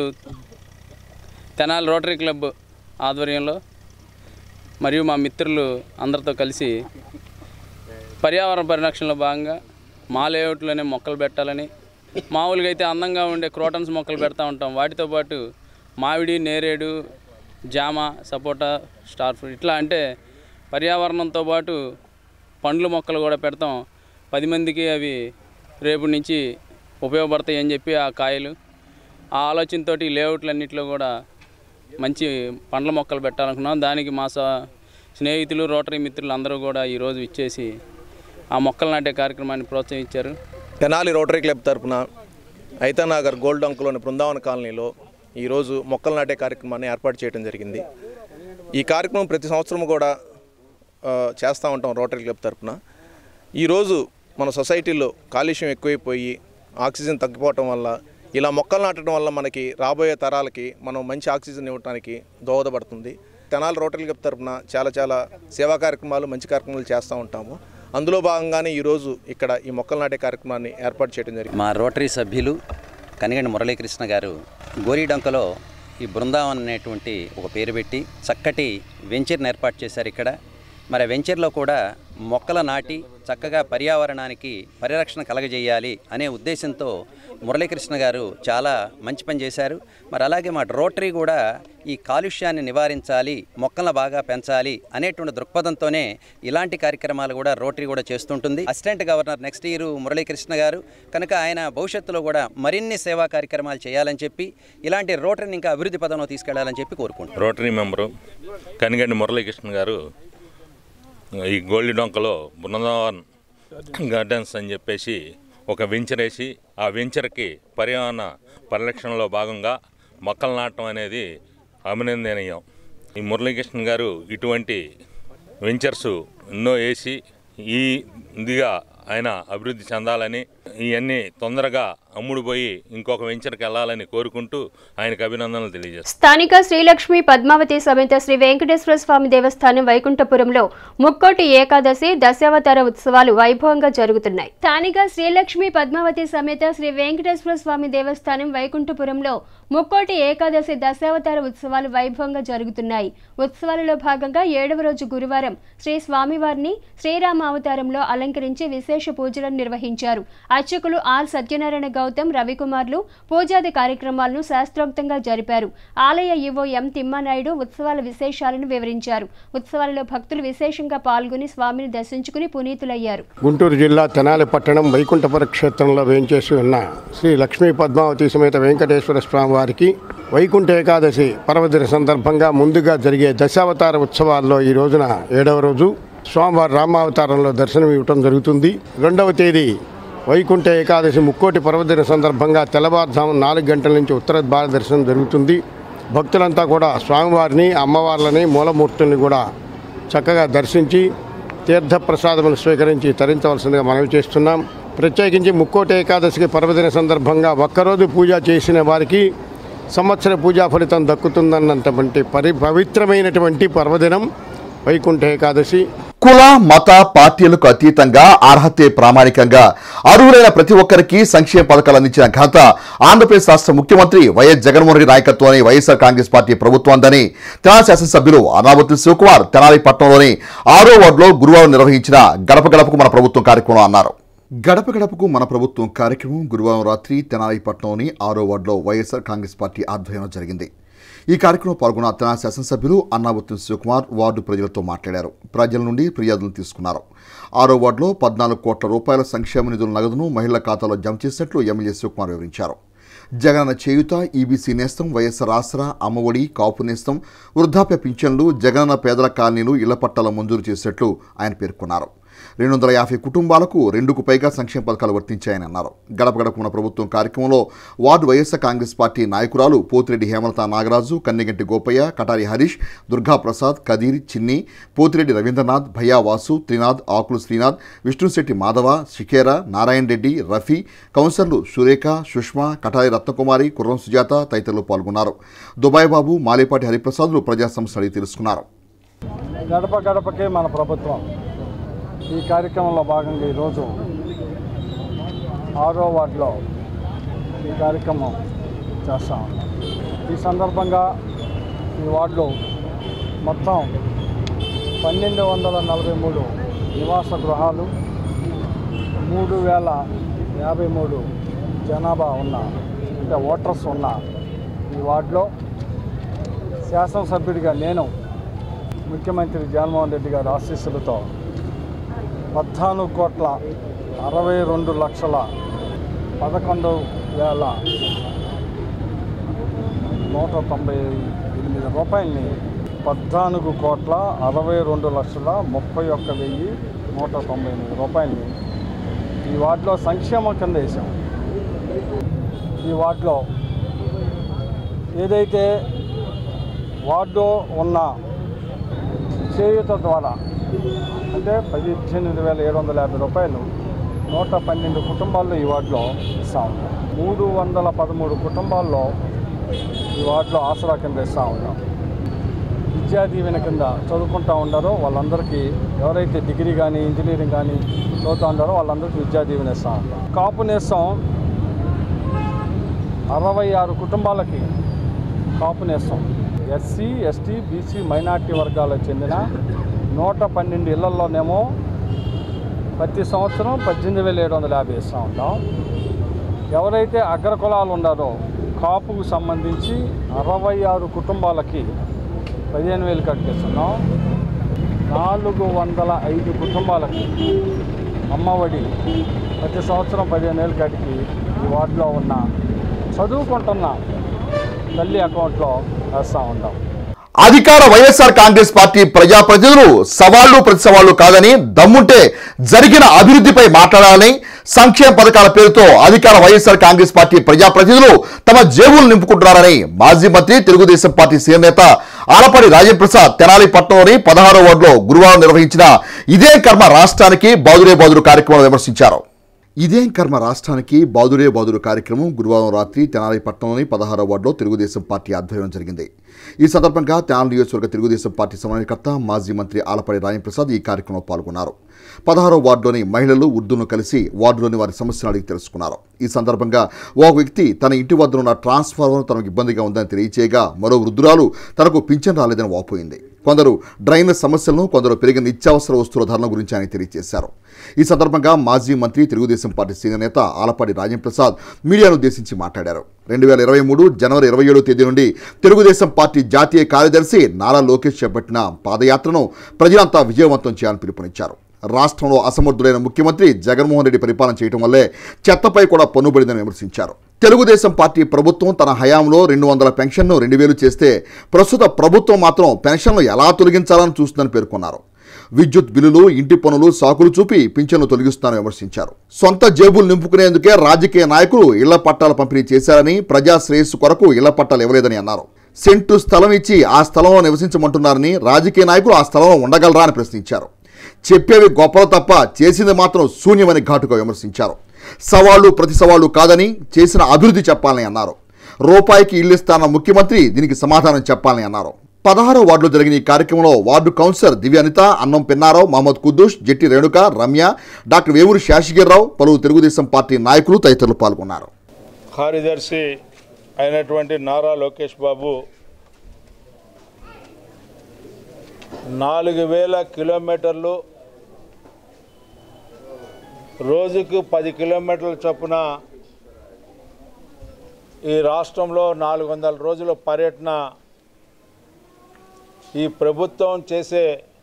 తెనాలి రోటరీ క్లబ్ ఆధ్వర్యంలో మరియు మా మిత్రులు అందరితో కలిసి పర్యావరణ పరిరక్షణలో భాగంగా మా లేఅవుట్లోనే మొక్కలు పెట్టాలని, మామూలుగా అయితే అందంగా ఉండే క్రోటన్స్ మొక్కలు పెడతా ఉంటాం. వాటితో పాటు మామిడి, నేరేడు, జామ, సపోటా, స్టార్ ఫ్రూట్ ఇట్లా అంటే పర్యావరణంతో పాటు పండ్ల మొక్కలు కూడా పెడతాం. పది మందికి అవి రేపు నుంచి ఉపయోగపడతాయి అని చెప్పి ఆ కాయలు ఆ ఆలోచనతో లేఅవుట్లన్నింటిలో కూడా మంచి పండ్ల మొక్కలు పెట్టాలనుకున్నాం. దానికి మా స్నేహితులు రోటరీ మిత్రులు అందరూ కూడా ఈరోజు ఇచ్చేసి ఆ మొక్కలు నాటే కార్యక్రమాన్ని ప్రోత్సహించారు. తెనాలి రోటరీ క్లబ్ తరఫున ఐతానగర్ గోల్డొంకలోని బృందావన కాలనీలో ఈరోజు మొక్కలు నాటే కార్యక్రమాన్ని ఏర్పాటు చేయడం జరిగింది. ఈ కార్యక్రమం ప్రతి సంవత్సరం కూడా చేస్తూ ఉంటాం రోటరీ క్లబ్ తరఫున. ఈరోజు మన సొసైటీలో కాలుష్యం ఎక్కువైపోయి ఆక్సిజన్ తగ్గిపోవటం వల్ల ఇలా మొక్కలు నాటడం వల్ల మనకి రాబోయే తరాలకి మనం మంచి ఆక్సిజన్ ఇవ్వడానికి దోహదపడుతుంది. తెనాలి రోటరీ క్లబ్ తరఫున చాలా చాలా సేవా కార్యక్రమాలు, మంచి కార్యక్రమాలు చేస్తూ ఉంటాము. అందులో భాగంగానే ఈరోజు ఇక్కడ ఈ మొక్కలు నాటే కార్యక్రమాన్ని ఏర్పాటు చేయడం జరిగింది. మా రోటరీ సభ్యులు కనిగండి మురళీకృష్ణ గారు గోరీడొంకలో ఈ బృందావన్ అనేటువంటి ఒక పేరు పెట్టి చక్కటి వెంచర్ని ఏర్పాటు చేశారు. ఇక్కడ మరి వెంచర్లో కూడా మొక్కల నాటి చక్కగా పర్యావరణానికి పరిరక్షణ కలగజేయాలి అనే ఉద్దేశంతో మురళీకృష్ణ గారు చాలా మంచి పని చేశారు. మరి అలాగే మా రోటరీ కూడా ఈ కాలుష్యాన్ని నివారించాలి, మొక్కలను బాగా పెంచాలి అనేటువంటి దృక్పథంతోనే ఇలాంటి కార్యక్రమాలు కూడా రోటరీ కూడా చేస్తుంటుంది. Assistant governor next year Muralikrishna గారు కనుక ఆయన భవిష్యత్తులో కూడా మరిన్ని సేవా కార్యక్రమాలు చేయాలని చెప్పి ఇలాంటి రోటరీని ఇంకా అభివృద్ధి పదంలో తీసుకెళ్లాలని చెప్పి కోరుకుంటున్నాను. రోటరీ మెంబరు కనిగండి మురళీకృష్ణ గారు ఈ గోల్డొంకలో బృందావన్ గార్డెన్స్ అని చెప్పేసి ఒక వెంచర్ వేసి ఆ వెంచర్కి పర్యావరణ పరిరక్షణలో భాగంగా మొక్కలు నాటడం అనేది అభినందనీయం. ఈ మురళీకృష్ణ గారు ఇటువంటి వెంచర్స్ ఎన్నో వేసి ఈ ఇదిగా ఆయన అభివృద్ధి చెందాలని ఇవన్నీ తొందరగా అమ్ముడుపోయి ఇంకొక వెంచర్కి వెళ్ళాలని కోరుకుంటూ ఆయనకు అభినందనలు తెలియజేస్తాను. స్థానిక శ్రీలక్ష్మి పద్మావతి సమేత శ్రీ వెంకటేశ్వర స్వామి దేవస్థానం వైకుంఠపురంలో ముక్కోటి ఏకాదశి దశావతార ఉత్సవాలు వైభవంగా జరుగుతున్నాయి. స్థానిక శ్రీలక్ష్మి పద్మావతి సమేత శ్రీ వెంకటేశ్వర స్వామి దేవస్థానం వైకుంఠపురంలో ముక్కోటి ఏకాదశి దశావతార ఉత్సవాలు వైభవంగా జరుగుతున్నాయి. ఉత్సవాలలో భాగంగా ఏడవ రోజు గురువారం శ్రీ స్వామివారిని శ్రీరామ అవతారంలో అలంకరించి విశేష పూజలను నిర్వహించారు. అర్చకులు ఆర్ సత్యనారాయణ గౌతమ్ రవికుమార్లు పూజాది కార్యక్రమాలను శాస్త్రోక్తంగా జరిపారు. ఆలయ ఈవో ఎం తిమ్మానాయుడు ఉత్సవాల విశేషాలను వివరించారు. ఉత్సవాలలో భక్తులు విశేషంగా పాల్గొని స్వామిని దర్శించుకుని పునీతులయ్యారు. గుంటూరు జిల్లా తెనాలి పట్టణం వైకుంఠపుర క్షేత్రంలో వేంచేసి ఉన్న శ్రీ లక్ష్మీ పద్మావతి సమేత వెంకటేశ్వర స్వామి వారికి వైకుంఠ ఏకాదశి పర్వదిన సందర్భంగా ముందుగా జరిగే దశావతార ఉత్సవాల్లో ఈ రోజున ఏడవ రోజు స్వామివారి రామావతారంలో దర్శనం ఇవ్వటం జరుగుతుంది. రెండవ తేదీ వైకుంఠ ఏకాదశి ముక్కోటి పర్వదిన సందర్భంగా తెల్లవారుజాము నాలుగు గంటల నుంచి ఉత్తర ద్వార దర్శనం జరుగుతుంది. భక్తులంతా కూడా స్వామివారిని అమ్మవార్లని మూలమూర్తుల్ని కూడా చక్కగా దర్శించి తీర్థప్రసాదములు స్వీకరించి తరించవలసిందిగా మనవి చేస్తున్నాం. ప్రత్యేకించి ముక్కోటి ఏకాదశికి పర్వదిన సందర్భంగా ఒక్కరోజు పూజ చేసిన వారికి సంవత్సర పూజా ఫలితం దక్కుతుందన్నటువంటి పరి పవిత్రమైనటువంటి పర్వదినం వైకుంఠ ఏకాదశి. కుల మత పార్టీలకు అతీతంగా అర్హతే ప్రామాణికంగా అర్హులైన ప్రతి ఒక్కరికి సంక్షేమ పథకాలు అందించిన ఘనత ఆంధ్రప్రదేశ్ రాష్ట్ర ముఖ్యమంత్రి వైఎస్ జగన్మోహన్ రెడ్డి నాయకత్వంలోని వైఎస్ఆర్ కాంగ్రెస్ పార్టీ ప్రభుత్వందని తెనాలి శాసనసభ్యులు అనావతి శివకుమార్ తెనాలి పట్టణంలోని ఆరో వార్డులో గురువారం నిర్వహించిన గడప గడపకు మన ప్రభుత్వం కార్యక్రమంలో అన్నారు. గడప గడపకు మన ప్రభుత్వం కార్యక్రమం గురువారం రాత్రి తెనాలి పట్టణంలోని ఆరో వార్డులో వైఎస్ఆర్ కాంగ్రెస్ పార్టీ ఆధ్వర్యంలో జరిగింది. ఈ కార్యక్రమంలో పాల్గొన్న తెనాలి శాసనసభ్యులు అన్నావతి శివకుమార్ వార్డు ప్రజలతో మాట్లాడారు. ప్రజల నుండి ఫిర్యాదులను తీసుకున్నారు. ఆరో వార్డులో పద్నాలుగు కోట్ల రూపాయల సంక్షేమ నిధుల నగదును మహిళల ఖాతాలో జమ చేసినట్లు ఎమ్మెల్యే శివకుమార్ వివరించారు. జగనన్న చేయుత, ఈబీసీ నేస్తం, వైఎస్ఆర్ ఆసరా, అమ్మఒడి, కాపు నేస్తం, వృద్ధాప్య పింఛన్లు, జగనన్న పేదల కాలనీలు, ఇళ్ల పట్టాల మంజూరు చేసినట్లు ఆయన పేర్కొన్నారు. రెండు వందల యాభై కుటుంబాలకు రెండుకు పైగా సంక్షేమ పథకాలు వర్తించాయని అన్నారు. గడప గడప మన ప్రభుత్వం కార్యక్రమంలో వార్డు వైఎస్ఆర్ కాంగ్రెస్ పార్టీ నాయకురాలు పోతిరెడ్డి హేమలత నాగరాజు, కన్నెగంటి గోపయ్య, కటారి హరీష్, దుర్గాప్రసాద్, కదీర్, చిన్ని, పోతిరెడ్డి రవీంద్రనాథ్, భయ్యా వాసు, త్రినాథ్, ఆకులు శ్రీనాథ్, విష్ణుశెట్టి మాధవ, శిఖేర, నారాయణ రెడ్డి, రఫీ, కౌన్సిలర్లు సురేఖ, సుష్మా, కటారి రత్నకుమారి, కుర్రం సుజాత తదితరులు పాల్గొన్నారు. దుబాయ్ బాబు, మాలేపాటి హరిప్రసాద్లు ప్రజా సమస్యలు అడిగి తెలుసుకున్నారు. గడప గడపకే మన ప్రభుత్వం ఈ కార్యక్రమంలో భాగంగా ఈరోజు ఆరో వార్డులో ఈ కార్యక్రమం చేస్తా ఉన్నాం. ఈ సందర్భంగా ఈ వార్డులో మొత్తం పన్నెండు వందల నలభై మూడు నివాస గృహాలు, మూడు వేల యాభై మూడు జనాభా ఉన్న అంటే ఓటర్స్ ఉన్న ఈ వార్డులో శాసనసభ్యుడిగా నేను ముఖ్యమంత్రి జగన్మోహన్ రెడ్డి గారి ఆశీస్సులతో పద్నాలుగు కోట్ల అరవై రెండు లక్షల పదకొండు వేల నూట తొంభై ఎనిమిది రూపాయలని పద్నాలుగు కోట్ల అరవై రెండు లక్షల ముప్పై ఒక్క వెయ్యి నూట తొంభై ఎనిమిది రూపాయలని ఈ వార్డులో సంక్షేమం కింద వేసాం. ఈ వార్డులో ఏదైతే వార్డు ఉన్న చేయూత ద్వారా అంటే పద్దెనిమిది వేల ఏడు వందల యాభై రూపాయలు నూట పన్నెండు కుటుంబాల్లో ఈ వార్డులో ఇస్తూ ఉంటాం. మూడు వందల పదమూడు కుటుంబాల్లో ఈ వార్డులో ఆసరా కింద ఇస్తూ ఉంటాం. విద్యా దీవెన కింద చదువుకుంటూ ఉన్నారో వాళ్ళందరికీ, ఎవరైతే డిగ్రీ కానీ ఇంజనీరింగ్ కానీ చదువుతూ ఉన్నారో వాళ్ళందరికీ విద్యా దీవెన ఇస్తూ ఉంటాం. కాపు నేస్తం అరవై ఆరు కుటుంబాలకి Kapu Nestham. SC, ST, BC, minority వర్గాలకు చెందిన నూట పన్నెండు ఇళ్లలోనేమో ప్రతి సంవత్సరం పద్దెనిమిది వేల ఏడు వందల యాభై ఇస్తూ ఉంటాం. ఎవరైతే అగ్ర కులాలు ఉన్నారో కాపుకు సంబంధించి అరవై ఆరు కుటుంబాలకి పదిహేను వేలు కట్టిస్తున్నాం. నాలుగు వందల ఐదు కుటుంబాలకి అమ్మఒడి ప్రతి సంవత్సరం పదిహేను వేలు కట్టికి ఈ వార్డులో ఉన్న చదువుకుంటున్న తల్లి అకౌంట్లో వేస్తూ ఉంటాం. అధికార వైఎస్ఆర్ కాంగ్రెస్ పార్టీ ప్రజాప్రతినిధులు సవాళ్లు ప్రతి సవాళ్లు కాదని దమ్ముంటే జరిగిన అభివృద్ధిపై మాట్లాడాలని, సంక్షేమ పథకాల పేరుతో అధికార వైఎస్ఆర్ కాంగ్రెస్ పార్టీ ప్రజాప్రతినిధులు తమ జేబులు నింపుకుంటున్నారని మాజీ మంత్రి తెలుగుదేశం పార్టీ సీనియర్ నేత ఆలపాటి రాజేంద్రప్రసాద్ తెనాలి పట్టణంలోని పదహారో వార్డులో గురువారం నిర్వహించిన ఇదే కర్మ రాష్ట్రానికి బాదురే బాదురు కార్యక్రమం విమర్శించారు. ఇదేం కర్మ రాష్ట్రానికి బాదురే బాదురు కార్యక్రమం గురువారం రాత్రి తెనాలి పట్టణంలోని పదహారవ వార్డులో తెలుగుదేశం పార్టీ ఆధ్వర్యంలో జరిగింది. ఈ సందర్భంగా తెనాలి నియోజకవర్గ తెలుగుదేశం పార్టీ సమన్వయకర్త మాజీ మంత్రి ఆలపాటి రాజప్రసాద్ ఈ కార్యక్రమంలో పాల్గొన్నారు. పదహారవ వార్డులోని మహిళలు ఉర్దూను కలిసి వార్డులోని వారి సమస్యలను అడిగి తెలుసుకున్నారు. ఈ సందర్భంగా ఓ వ్యక్తి తన ఇంటి వద్ద ఉన్న ట్రాన్స్ఫార్మర్ తనకు ఇబ్బందిగా ఉందని తెలియచేయగా మరో వృద్ధురాలు తనకు పింఛన్ రాలేదని వాపోయింది. కొందరు డ్రైనేజ్ సమస్యలను, కొందరు పెరిగిన నిత్యావసర వస్తువుల ధరల గురించి ఆయన తెలియజేశారు. ఈ సందర్భంగా మాజీ మంత్రి తెలుగుదేశం పార్టీ సీనియర్ నేత ఆలపాటి రాజప్రసాద్ మీడియాను ఉద్దేశించి మాట్లాడారు. రెండు వేల ఇరవై మూడు జనవరి ఇరవై ఏడో తేదీ నుండి తెలుగుదేశం పార్టీ జాతీయ కార్యదర్శి నారా లోకేష్ చేపట్టిన పాదయాత్రను ప్రజలంతా విజయవంతం చేయాలని పిలుపునిచ్చారు. రాష్ట్రంలో అసమర్థుడైన ముఖ్యమంత్రి జగన్మోహన్ రెడ్డి పరిపాలన చేయడం వల్లే చెత్తపై కూడా పన్నుబడిందని విమర్శించారు. తెలుగుదేశం పార్టీ ప్రభుత్వం తన హయాంలో రెండు వందల పెన్షన్ను రెండు వేలు చేస్తే ప్రస్తుత ప్రభుత్వం మాత్రం పెన్షన్లు ఎలా తొలగించాలని చూస్తుందని పేర్కొన్నారు. విద్యుత్ బిల్లులు, ఇంటి పనులు సాకులు చూపి పింఛన్లు తొలగిస్తానని విమర్శించారు. సొంత జేబులు నింపుకునేందుకే రాజకీయ నాయకులు ఇళ్ల పట్టాల పంపిణీ చేశారని, ప్రజా శ్రేయస్సు కొరకు ఇళ్ల పట్టాలు ఇవ్వలేదని అన్నారు. సెంటు స్థలం ఇచ్చి ఆ స్థలంలో నివసించమంటున్నారని, రాజకీయ నాయకులు ఆ స్థలంలో ఉండగలరా అని ప్రశ్నించారు. చెప్పేవి గొప్పలు తప్ప చేసింది మాత్రం శూన్యమని ఘాటుగా విమర్శించారు. సవాళ్లు ప్రతి సవాళ్లు కాదని చేసిన అభివృద్ధి చెప్పాలని అన్నారు. రూపాయికి ఇల్లు ఇస్తాన్న ముఖ్యమంత్రి దీనికి సమాధానం చెప్పాలని అన్నారు. పదహారో వార్డులో జరిగిన ఈ కార్యక్రమంలో ward councillor Divyanitha, Annam Pennarao, Mohammed Quddus, Jetti Renuka, Ramya, doctor Vevuri Seshagirirao, పలువురు తెలుగుదేశం పార్టీ నాయకులు తదితరులు పాల్గొన్నారు. కార్యదర్శి అయినటువంటి నారా లోకేష్ బాబు నాలుగు వేల కిలోమీటర్లు రోజుకు పది కిలోమీటర్ల చొప్పున ఈ రాష్ట్రంలో నాలుగు వందల రోజుల పర్యటన ఈ ప్రభుత్వం చేసే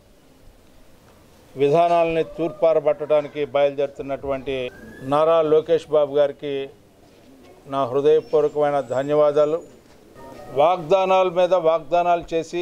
విధానాలని తూర్పారబట్టడానికి బయలుదేరుతున్నటువంటి నారా లోకేష్ బాబు గారికి నా హృదయపూర్వకమైన ధన్యవాదాలు. వాగ్దానాల మీద వాగ్దానాలు చేసి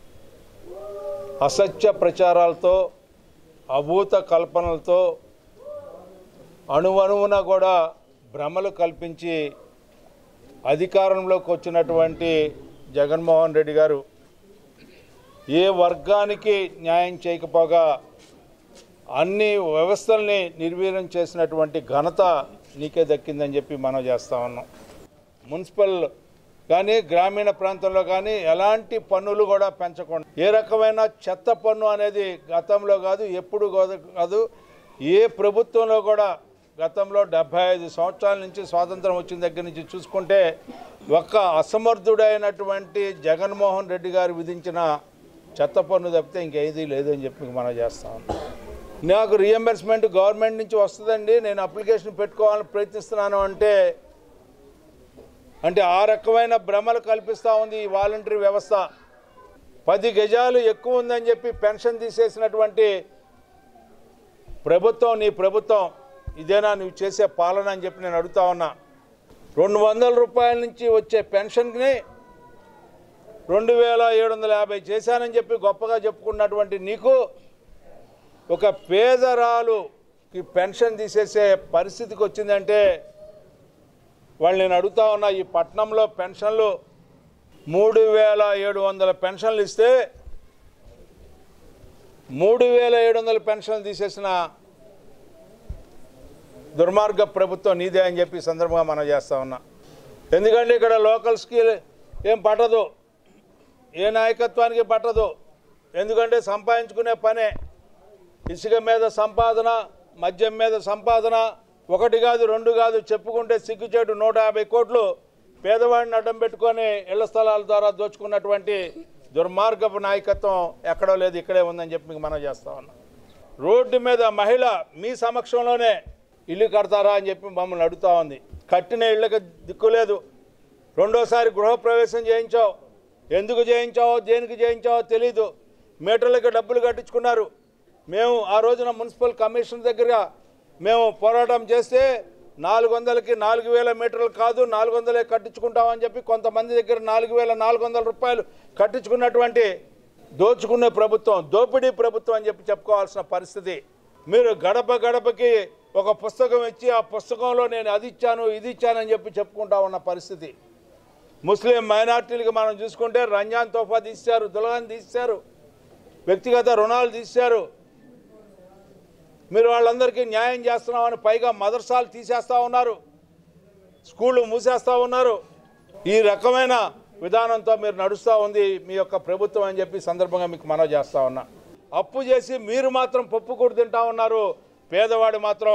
అసత్య ప్రచారాలతో, అభూత కల్పనలతో అణువణువున కూడా భ్రమలు కల్పించి అధికారంలోకి వచ్చినటువంటి జగన్మోహన్ రెడ్డి గారు ఏ వర్గానికి న్యాయం చేయకపోగా అన్ని వ్యవస్థల్ని నిర్వీర్యం చేసినటువంటి ఘనత నీకే దక్కిందని చెప్పి మనం చేస్తా ఉన్నాం. మున్సిపల్ కానీ గ్రామీణ ప్రాంతంలో కానీ ఎలాంటి పన్నులు కూడా పెంచకుండా, ఏ రకమైన చెత్త పన్ను అనేది గతంలో కాదు ఎప్పుడు కాదు ఏ ప్రభుత్వంలో కూడా గతంలో డెబ్బై ఐదు సంవత్సరాల నుంచి స్వాతంత్రం వచ్చిన దగ్గర నుంచి చూసుకుంటే ఒక్క అసమర్థుడైనటువంటి జగన్మోహన్ రెడ్డి గారు విధించిన చెత్త పన్ను తప్పితే ఇంకేది లేదని చెప్పి మనం చేస్తా ఉన్నాం. నాకు రీఎంబర్స్మెంట్ గవర్నమెంట్ నుంచి వస్తుందండి, నేను అప్లికేషన్ పెట్టుకోవాలని ప్రయత్నిస్తున్నాను అంటే అంటే ఆ రకమైన భ్రమలు కల్పిస్తూ ఉంది ఈ వాలంటరీ వ్యవస్థ. పది గజాలు ఎక్కువ ఉందని చెప్పి పెన్షన్ తీసేసినటువంటి ప్రభుత్వం నీ ప్రభుత్వం. ఇదేనా నువ్వు చేసే పాలన అని చెప్పి నేను అడుగుతా ఉన్నా. రెండు వందల రూపాయల నుంచి వచ్చే పెన్షన్కి రెండు వేల ఏడు వందల యాభై చేశానని చెప్పి గొప్పగా చెప్పుకున్నటువంటి నీకు ఒక పేదరాలుకి పెన్షన్ తీసేసే పరిస్థితికి వచ్చిందంటే వాళ్ళు నేను అడుగుతా ఉన్నా. ఈ పట్టణంలో పెన్షన్లు మూడు వేల ఏడు వందల పెన్షన్లు ఇస్తే మూడు వేల ఏడు వందల పెన్షన్లు తీసేసిన దుర్మార్గ ప్రభుత్వం నీదే అని చెప్పి సందర్భంగా మనం చేస్తా ఉన్నా. ఎందుకంటే ఇక్కడ లోకల్స్కి ఏం పట్టదు, ఏ నాయకత్వానికి పట్టదు. ఎందుకంటే సంపాదించుకునే పనే ఇసుక మీద సంపాదన, మద్యం మీద సంపాదన, ఒకటి కాదు రెండు కాదు చెప్పుకుంటే సిగ్గుచేటు నూట యాభై కోట్లు పేదవాడిని అడ్డం పెట్టుకొని ఇళ్ల స్థలాల ద్వారా దోచుకున్నటువంటి దుర్మార్గపు నాయకత్వం ఎక్కడో లేదు, ఇక్కడే ఉందని చెప్పి మీకు మనం చేస్తా ఉన్నాం. రోడ్డు మీద మహిళ మీ సమక్షంలోనే ఇల్లు కడతారా అని చెప్పి మమ్మల్ని అడుగుతూ ఉంది. కట్టిన ఇళ్ళకి దిక్కులేదు. రెండోసారి గృహప్రవేశం చేయించావు, ఎందుకు చేయించావో దేనికి చేయించావో తెలీదు. మీటర్లకి డబ్బులు కట్టించుకున్నారు. మేము ఆ రోజున మున్సిపల్ కమిషన్ దగ్గర మేము పోరాటం చేస్తే నాలుగు వందలకి నాలుగు వేల మీటర్లు కాదు నాలుగు వందలే కట్టించుకుంటామని చెప్పి కొంతమంది దగ్గర నాలుగు వేల నాలుగు వందల రూపాయలు కట్టించుకున్నటువంటి దోచుకునే ప్రభుత్వం, దోపిడీ ప్రభుత్వం అని చెప్పి చెప్పుకోవాల్సిన పరిస్థితి. మీరు గడప గడపకి ఒక పుస్తకం ఇచ్చి ఆ పుస్తకంలో నేను అది ఇచ్చాను ఇది ఇచ్చానని చెప్పి చెప్పుకుంటా ఉన్న పరిస్థితి. ముస్లిం మైనార్టీలకు మనం చూసుకుంటే రంజాన్ తోఫా తీశారు, దుల్హన్ తీశారు, వ్యక్తిగత రుణాలు తీశారు. మీరు వాళ్ళందరికీ న్యాయం చేస్తున్నామని పైగా మదర్సాలు తీసేస్తూ ఉన్నారు, స్కూళ్ళు మూసేస్తూ ఉన్నారు. ఈ రకమైన విధానంతో మీరు నడుస్తూ ఉంది మీ యొక్క ప్రభుత్వం అని చెప్పి సందర్భంగా మీకు మనవి చేస్తూ ఉన్నా. అప్పు చేసి మీరు మాత్రం పప్పు కూడా తింటా ఉన్నారు, పేదవాడు మాత్రం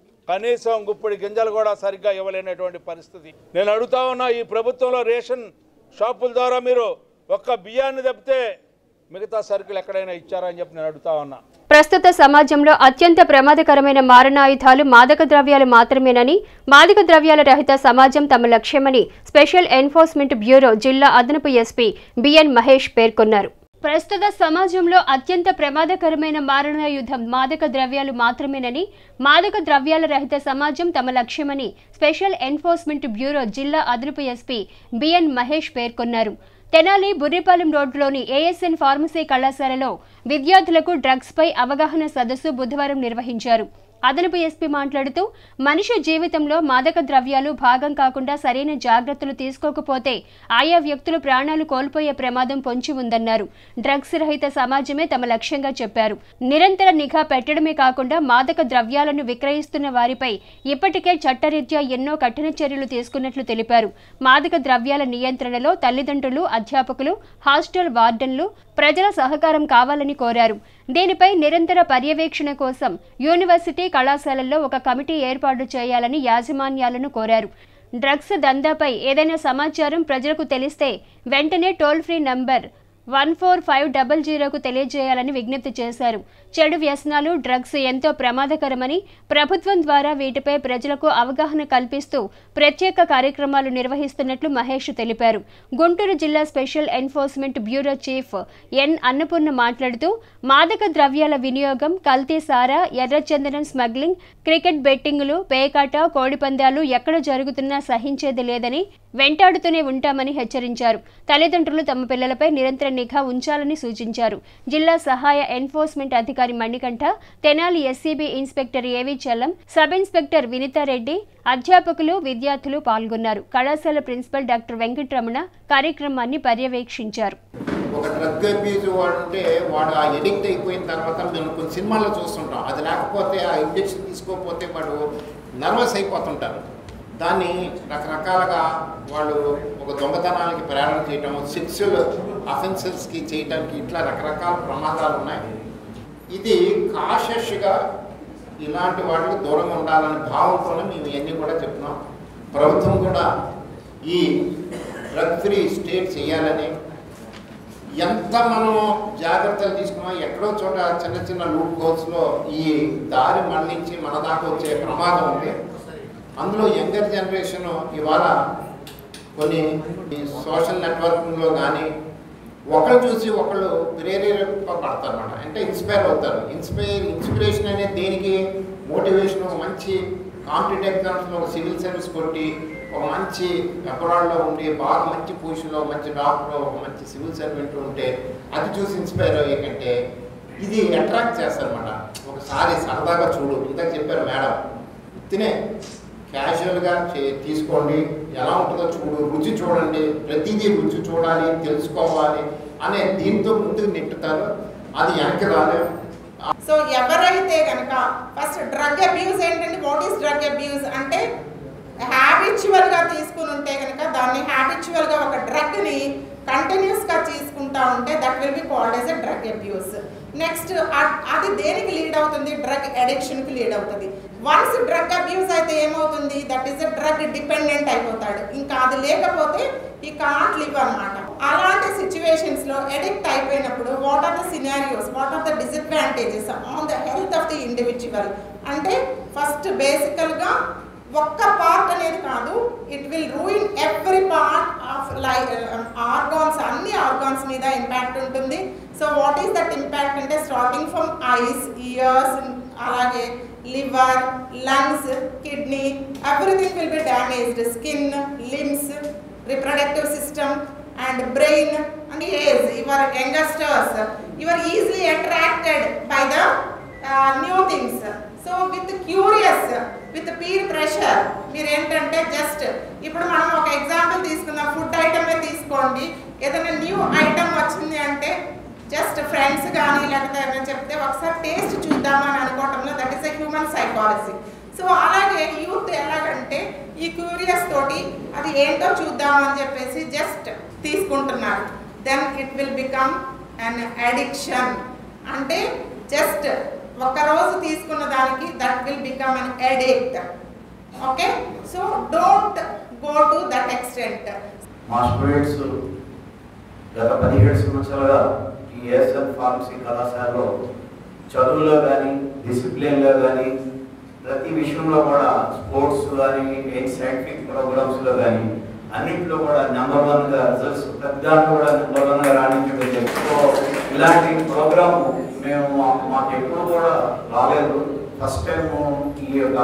కనీసం గుప్పిడి గింజలు కూడా సరిగ్గా ఇవ్వలేనటువంటి పరిస్థితి. నేను అడుగుతా ఉన్నా, ఈ ప్రభుత్వంలో రేషన్ షాపుల ద్వారా మీరు ఒక్క బియ్యాన్ని తప్పితే మిగతా సరుకులు ఎక్కడైనా ఇచ్చారా అని చెప్పి నేను అడుగుతా ఉన్నా. ప్రస్తుత సమాజంలో అత్యంత ప్రమాదకరమైన మారణాయుధాలు మాదక ద్రవ్యాలు మాత్రమేనని, మాదక ద్రవ్యాల రహిత సమాజం తమ లక్ష్యమని స్పెషల్ ఎన్ఫోర్స్మెంట్ బ్యూరో జిల్లా అదనపు ఎస్పీ బిఎన్ మహేష్ పేర్కొన్నారు. ప్రస్తుత సమాజంలో అత్యంత ప్రమాదకరమైన మారణాయుధం మాదక ద్రవ్యాలు మాత్రమేనని, మాదక ద్రవ్యాల రహిత సమాజం తమ లక్ష్యమని స్పెషల్ ఎన్ఫోర్స్మెంట్ బ్యూరో జిల్లా అదనపు ఎస్పీ బిఎన్ మహేష్ పేర్కొన్నారు. తెనాలి బుర్రిపాలెం రోడ్డులోని ఏఎస్ఎన్ ఫార్మసీ కళాశాలలో విద్యార్థులకు డ్రగ్స్ పై అవగాహన సదస్సు బుధవారం నిర్వహించారు. అదనపు ఎస్పీ మాట్లాడుతూ, మనిషి జీవితంలో మాదక ద్రవ్యాలు భాగం కాకుండా సరైన జాగ్రత్తలు తీసుకోకపోతే ఆయా వ్యక్తులు ప్రాణాలు కోల్పోయే ప్రమాదం పొంచి ఉందన్నారు. డ్రగ్స్ రహిత సమాజమే తమ లక్ష్యంగా చెప్పారు. నిరంతర నిఘా పెట్టడమే కాకుండా మాదక ద్రవ్యాలను విక్రయిస్తున్న వారిపై ఇప్పటికే చట్టరీత్యా ఎన్నో కఠిన చర్యలు తీసుకున్నట్లు తెలిపారు. మాదక ద్రవ్యాల నియంత్రణలో తల్లిదండ్రులు, అధ్యాపకులు, హాస్టల్ వార్డన్లు, ప్రజల సహకారం కావాలని కోరారు. దీనిపై నిరంతర పర్యవేక్షణ కోసం యూనివర్సిటీ కళాశాలల్లో ఒక కమిటీ ఏర్పాటు చేయాలని యాజమాన్యాలను కోరారు. డ్రగ్స్ దందాపై ఏదైనా సమాచారం ప్రజలకు తెలిస్తే వెంటనే toll free number one four five double జీరోకు తెలియజేయాలని విజ్ఞప్తి చేశారు. చెడు వ్యసనాలు, డ్రగ్స్ ఎంతో ప్రమాదకరమని, ప్రభుత్వం ద్వారా వీటిపై ప్రజలకు అవగాహన కల్పిస్తూ ప్రత్యేక కార్యక్రమాలు నిర్వహిస్తున్నట్లు మహేష్ తెలిపారు. గుంటూరు జిల్లా special enforcement bureau chief N Annapurna మాట్లాడుతూ, మాదక ద్రవ్యాల వినియోగం, కల్తీ సారా, ఎర్రచందనం స్మగ్లింగ్, క్రికెట్ బెట్టింగులు, పేకాట, కోడిపందాలు ఎక్కడ జరుగుతున్నా సహించేది లేదని, వెంటాడుతూనే ఉంటామని హెచ్చరించారు. తల్లిదండ్రులు తమ పిల్లలపై నిరంతర నిఘా ఉంచాలని సూచించారు. జిల్లా సహాయ ఎన్ఫోర్స్మెంట్ అధికారి మణికంఠ, తెనాలి ఎస్సీబీ ఇన్స్పెక్టర్ ఏవి చల్లం, సబ్ ఇన్స్పెక్టర్ వినితారెడ్డి, అధ్యాపకులు, విద్యార్థులు పాల్గొన్నారు. కళాశాల ప్రిన్సిపల్ డాక్టర్ వెంకటరమణ కార్యక్రమాన్ని పర్యవేక్షించారు. ఒక డ్రగ్ అబ్యూజ్ వాడు ఉంటే వాడు ఆ ఎడిక్ట్ అయిపోయిన తర్వాత మేము కొన్ని సినిమాల్లో చూస్తుంటాం. అది లేకపోతే ఆ ఇంజెక్షన్ తీసుకోకపోతే వాడు నర్వస్ అయిపోతుంటారు. దాన్ని రకరకాలుగా వాళ్ళు ఒక దొంగతనానికి ప్రేరణ చేయటం, సెక్సువల్ అఫెన్సెస్కి చేయడానికి, ఇట్లా రకరకాల ప్రమాదాలు ఉన్నాయి. ఇది కాషస్గా ఇలాంటి వాటికి దూరంగా ఉండాలనే భావంతోనే మేము ఇవన్నీ కూడా చెప్తున్నాం. ప్రభుత్వం కూడా ఈ డ్రగ్ ఫ్రీ స్టేట్ చేయాలని, ఎంత మనం జాగ్రత్తలు తీసుకున్నా ఎక్కడో చోట చిన్న చిన్న లూప్ హోల్స్లో ఈ దారి మళ్ళించి మన దాకా వచ్చే ప్రమాదం ఉంది. అందులో యంగర్ జనరేషన్ ఇవాళ కొన్ని సోషల్ నెట్వర్కింగ్లో కానీ ఒకళ్ళు చూసి ఒకళ్ళు ప్రేరేపడతారు అన్నమాట. అంటే ఇన్స్పైర్ అవుతారు. ఇన్స్పైర్ ఇన్స్పిరేషన్ అనేది దేనికి? మోటివేషన్. ఒక మంచి కాంపిటేటివ్ ఎగ్జామ్స్లో ఒక సివిల్ సర్వీస్ కొట్టి ఒక మంచి అబ్రాడ్లో ఉండి బాగా మంచి పొజిషన్లో మంచి డాక్టర్, ఒక మంచి సివిల్ సర్వెంట్ ఉంటే అది చూసి ఇన్స్పైర్ అయ్యే కంటే ఇది అట్రాక్ట్ చేస్తారన్నమాట. ఒకసారి సరదాగా చూడు, ఇందాక చెప్పారు మేడం, తినే క్యాజువల్గా తీసుకోండి, ఎలా ఉంటుందో చూడు, రుచి చూడండి, ప్రతిదీ రుచి చూడాలి, తెలుసుకోవాలి అనే దీంతో ముందుకు నెట్టుతారు. అది వెనక్కి రాలేదు. సో ఎవరైతే కనుక ఫస్ట్ డ్రగ్ అబ్యూస్ ఏంటంటే, వాట్ ఈస్ డ్రగ్ అబ్యూస్ అంటే హ్యాబిచువల్గా తీసుకుని ఉంటే కనుక దాన్ని హ్యాబిచువల్గా ఒక డ్రగ్ని కంటిన్యూస్గా తీసుకుంటా ఉంటే that will be called as a drug abuse. Next అది దేనికి లీడ్ అవుతుంది? డ్రగ్ అడిక్షన్కి లీడ్ అవుతుంది. వన్స్ డ్రగ్ అబ్యూస్ అయితే ఏమవుతుంది? That is a drug dependent అయిపోతాడు. ఇంకా అది లేకపోతే ఈ కాంట్ లివ్ అనమాట. అలాంటి సిచ్యువేషన్స్లో ఎడిక్ట్ అయిపోయినప్పుడు what are the scenarios, what are the disadvantages on the health of the individual అంటే ఫస్ట్ బేసికల్గా ఒక్క పార్ట్ అనేది కాదు, it will ruin every part of life. Organs, అన్ని ఆర్గాన్స్ మీద ఇంపాక్ట్ ఉంటుంది. So what is that impact అంటే స్టార్టింగ్ ఫ్రమ్ ఐస్, ఇయర్స్, అలాగే liver, lungs, kidney, everything will be damaged. Skin, limbs, reproductive system and brain and age. You are youngsters, you are easily attracted by the uh, new things. So with curious, with peer pressure, మీరు ఏంటంటే జస్ట్ ఇప్పుడు మనం ఒక ఎగ్జాంపుల్ తీసుకుందాం, ఫుడ్ ఐటమే తీసుకోండి. ఏదైనా న్యూ ఐటమ్ వచ్చింది అంటే జస్ట్ ఫ్రెండ్స్ కానీ లేకపోతే ఏమైనా చెప్తే ఒకసారి టేస్ట్ చూద్దామని అనుకోవటంలో that is a human psychology. So అలాగే యూత్ ఎలాగంటే ఈ క్యూరియస్ తోటి అది ఏంటో చూద్దామని చెప్పేసి జస్ట్ తీసుకుంటున్నారు. Then it will become an addiction. అంటే జస్ట్ ఒక్కరోజు తీసుకున్న దానికి that will become an addict. Okay, so don't go to that extent. మా స్టూడెంట్స్ గత పదిహేడు సంవత్సరాలుగా ఈ ఏఎస్ఎల్ ఫార్మసీ కళాశాలలో చదువులో కానీ డిసిప్లిన్లో కానీ ప్రతి విషయంలో కూడా స్పోర్ట్స్ కానీ సైంటిఫిక్ ప్రోగ్రామ్స్లో కానీ అన్నింటిలో కూడా నెంబర్ వన్గా రిజల్ట్స్ ప్రతి దాంట్లో కూడా నెంబర్ వన్గా రాణించడం జరిగింది. సో ఇలాంటి ప్రోగ్రాము మేము మాకు ఎప్పుడు కూడా రాలేదు. ఫస్ట్ టైం ఈ యొక్క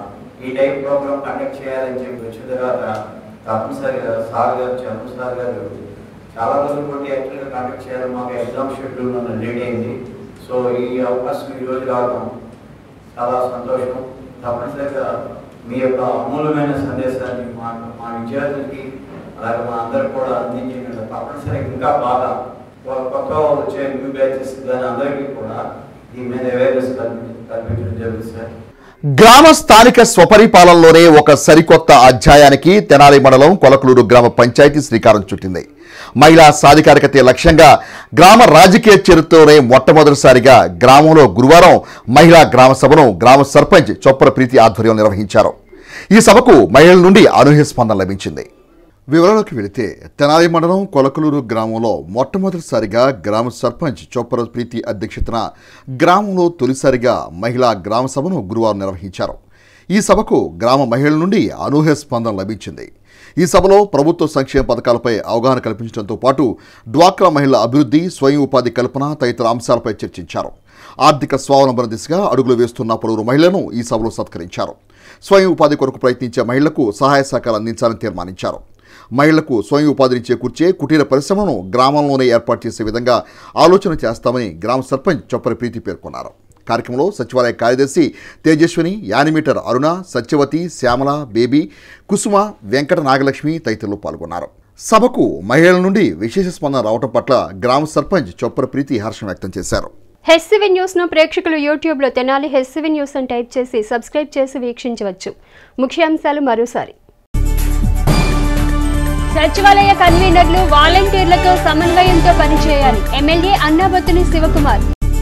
ఈ టైప్ ప్రోగ్రామ్ కండక్ట్ చేయాలని చెప్పి వచ్చిన తర్వాత తప్పనిసరిగా సార్ గారు చంద్ర సార్ గారు చాలా రోజులు బట్టి యాక్చువల్గా కండక్ట్ చేయాలి. మాకు ఎగ్జామ్ షెడ్యూల్ లేట్ అయింది. సో ఈ అవకాశం ఈరోజు రావడం చాలా సంతోషం. తప్పనిసరిగా మీ యొక్క అమూల్యమైన సందేశాన్ని మా మా విద్యార్థులకి అలాగే మా అందరికి కూడా అందించిన తప్పనిసరిగా ఇంకా బాగా కొత్త వచ్చే న్యూ బ్యాచెస్ కానీ అందరికీ కూడా దీని మీద అవేర్నెస్ కల్పి కల్పించడం జరుగుతుంది సార్. గ్రామ స్థానిక స్వపరిపాలనలోనే ఒక సరికొత్త అధ్యాయానికి తెనాలి మండలం కొలకలూరు గ్రామ పంచాయతీ శ్రీకారం చుట్టింది. మహిళా సాధికారికతే లక్ష్యంగా గ్రామ రాజకీయ చరిత్రలోనే మొట్టమొదటిసారిగా గ్రామంలో గురువారం మహిళా గ్రామ సభను గ్రామ సర్పంచ్ చొప్పర ప్రీతి ఆధ్వర్యంలో నిర్వహించారు. ఈ సభకు మహిళల నుండి అనూహ్య స్పందన లభించింది. వివరాల్లోకి వెళితే తెనాలి మండలం కొలకలూరు గ్రామంలో మొట్టమొదటిసారిగా గ్రామ సర్పంచ్ చొప్పర ప్రీతి అధ్యక్షతన గ్రామంలో తొలిసారిగా మహిళా గ్రామ సభను గురువారం నిర్వహించారు. ఈ సభకు గ్రామ మహిళల నుండి అనూహ్య స్పందన లభించింది. ఈ సభలో ప్రభుత్వ సంక్షేమ పథకాలపై అవగాహన కల్పించడంతో పాటు డ్వాక్రా మహిళల అభివృద్ధి, స్వయం ఉపాధి కల్పన తదితర అంశాలపై చర్చించారు. ఆర్థిక స్వావలంబన దిశగా అడుగులు వేస్తున్న పలువురు మహిళలను ఈ సభలో సత్కరించారు. స్వయం ఉపాధి కొరకు ప్రయత్నించే మహిళలకు సహాయ సహకారాలు అందించాలని తీర్మానించారు. మహిళలకు స్వయం ఉపాధిని చేకూర్చే కుటీర పరిశ్రమను గ్రామంలోనే ఏర్పాటు చేసే విధంగా ఆలోచన చేస్తామని గ్రామ సర్పంచ్ చొప్పర ప్రీతి పేర్కొన్నారు. కార్యక్రమంలో సచివాలయ కార్యదర్శి తేజస్విని, యానిమేటర్ అరుణ, సత్యవతి, శ్యామల, బేబీ, కుసుమ, వెంకట నాగలక్ష్మి తదితరులు పాల్గొన్నారు. సభకు మహిళల నుండి విశేష స్పందన రావడం పట్ల గ్రామ సర్పంచ్ చొప్పర ప్రీతి హర్షం వ్యక్తం చేశారు. హెచ్సివి న్యూస్ ను ప్రేక్షకులు యూట్యూబ్ లో తెనాలి హెచ్సివి న్యూస్ అని టైప్ చేసి సబ్స్క్రైబ్ చేసి వీక్షించవచ్చు. ముఖ్యాంశాలు మరోసారి. సచివాలయ కన్వీనర్లు వాలంటీర్లతో సమన్వయంతో పనిచేయాలి. ఎమ్మెల్యే అన్నాబత్తుని శివకుమార్.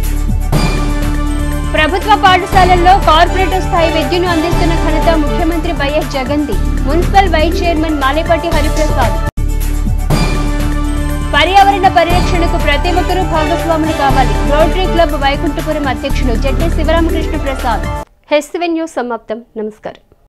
ప్రభుత్వ పాఠశాలల్లో కార్పొరేటర్ స్థాయి విద్యను అందిస్తున్న ఘనత ముఖ్యమంత్రి వైఎస్ జగన్ది. Municipal vice chairman Malepatti Hariprasad. పర్యావరణ పరిరక్షణకు ప్రతి ఒక్కరూ భాగస్వాములు కావాలి. రోటరీ క్లబ్ వైకుంఠపురం అధ్యక్షులు జట్టి శివరామకృష్ణ ప్రసాద్. హెచ్సివి న్యూస్ సమాప్తం. నమస్కారం.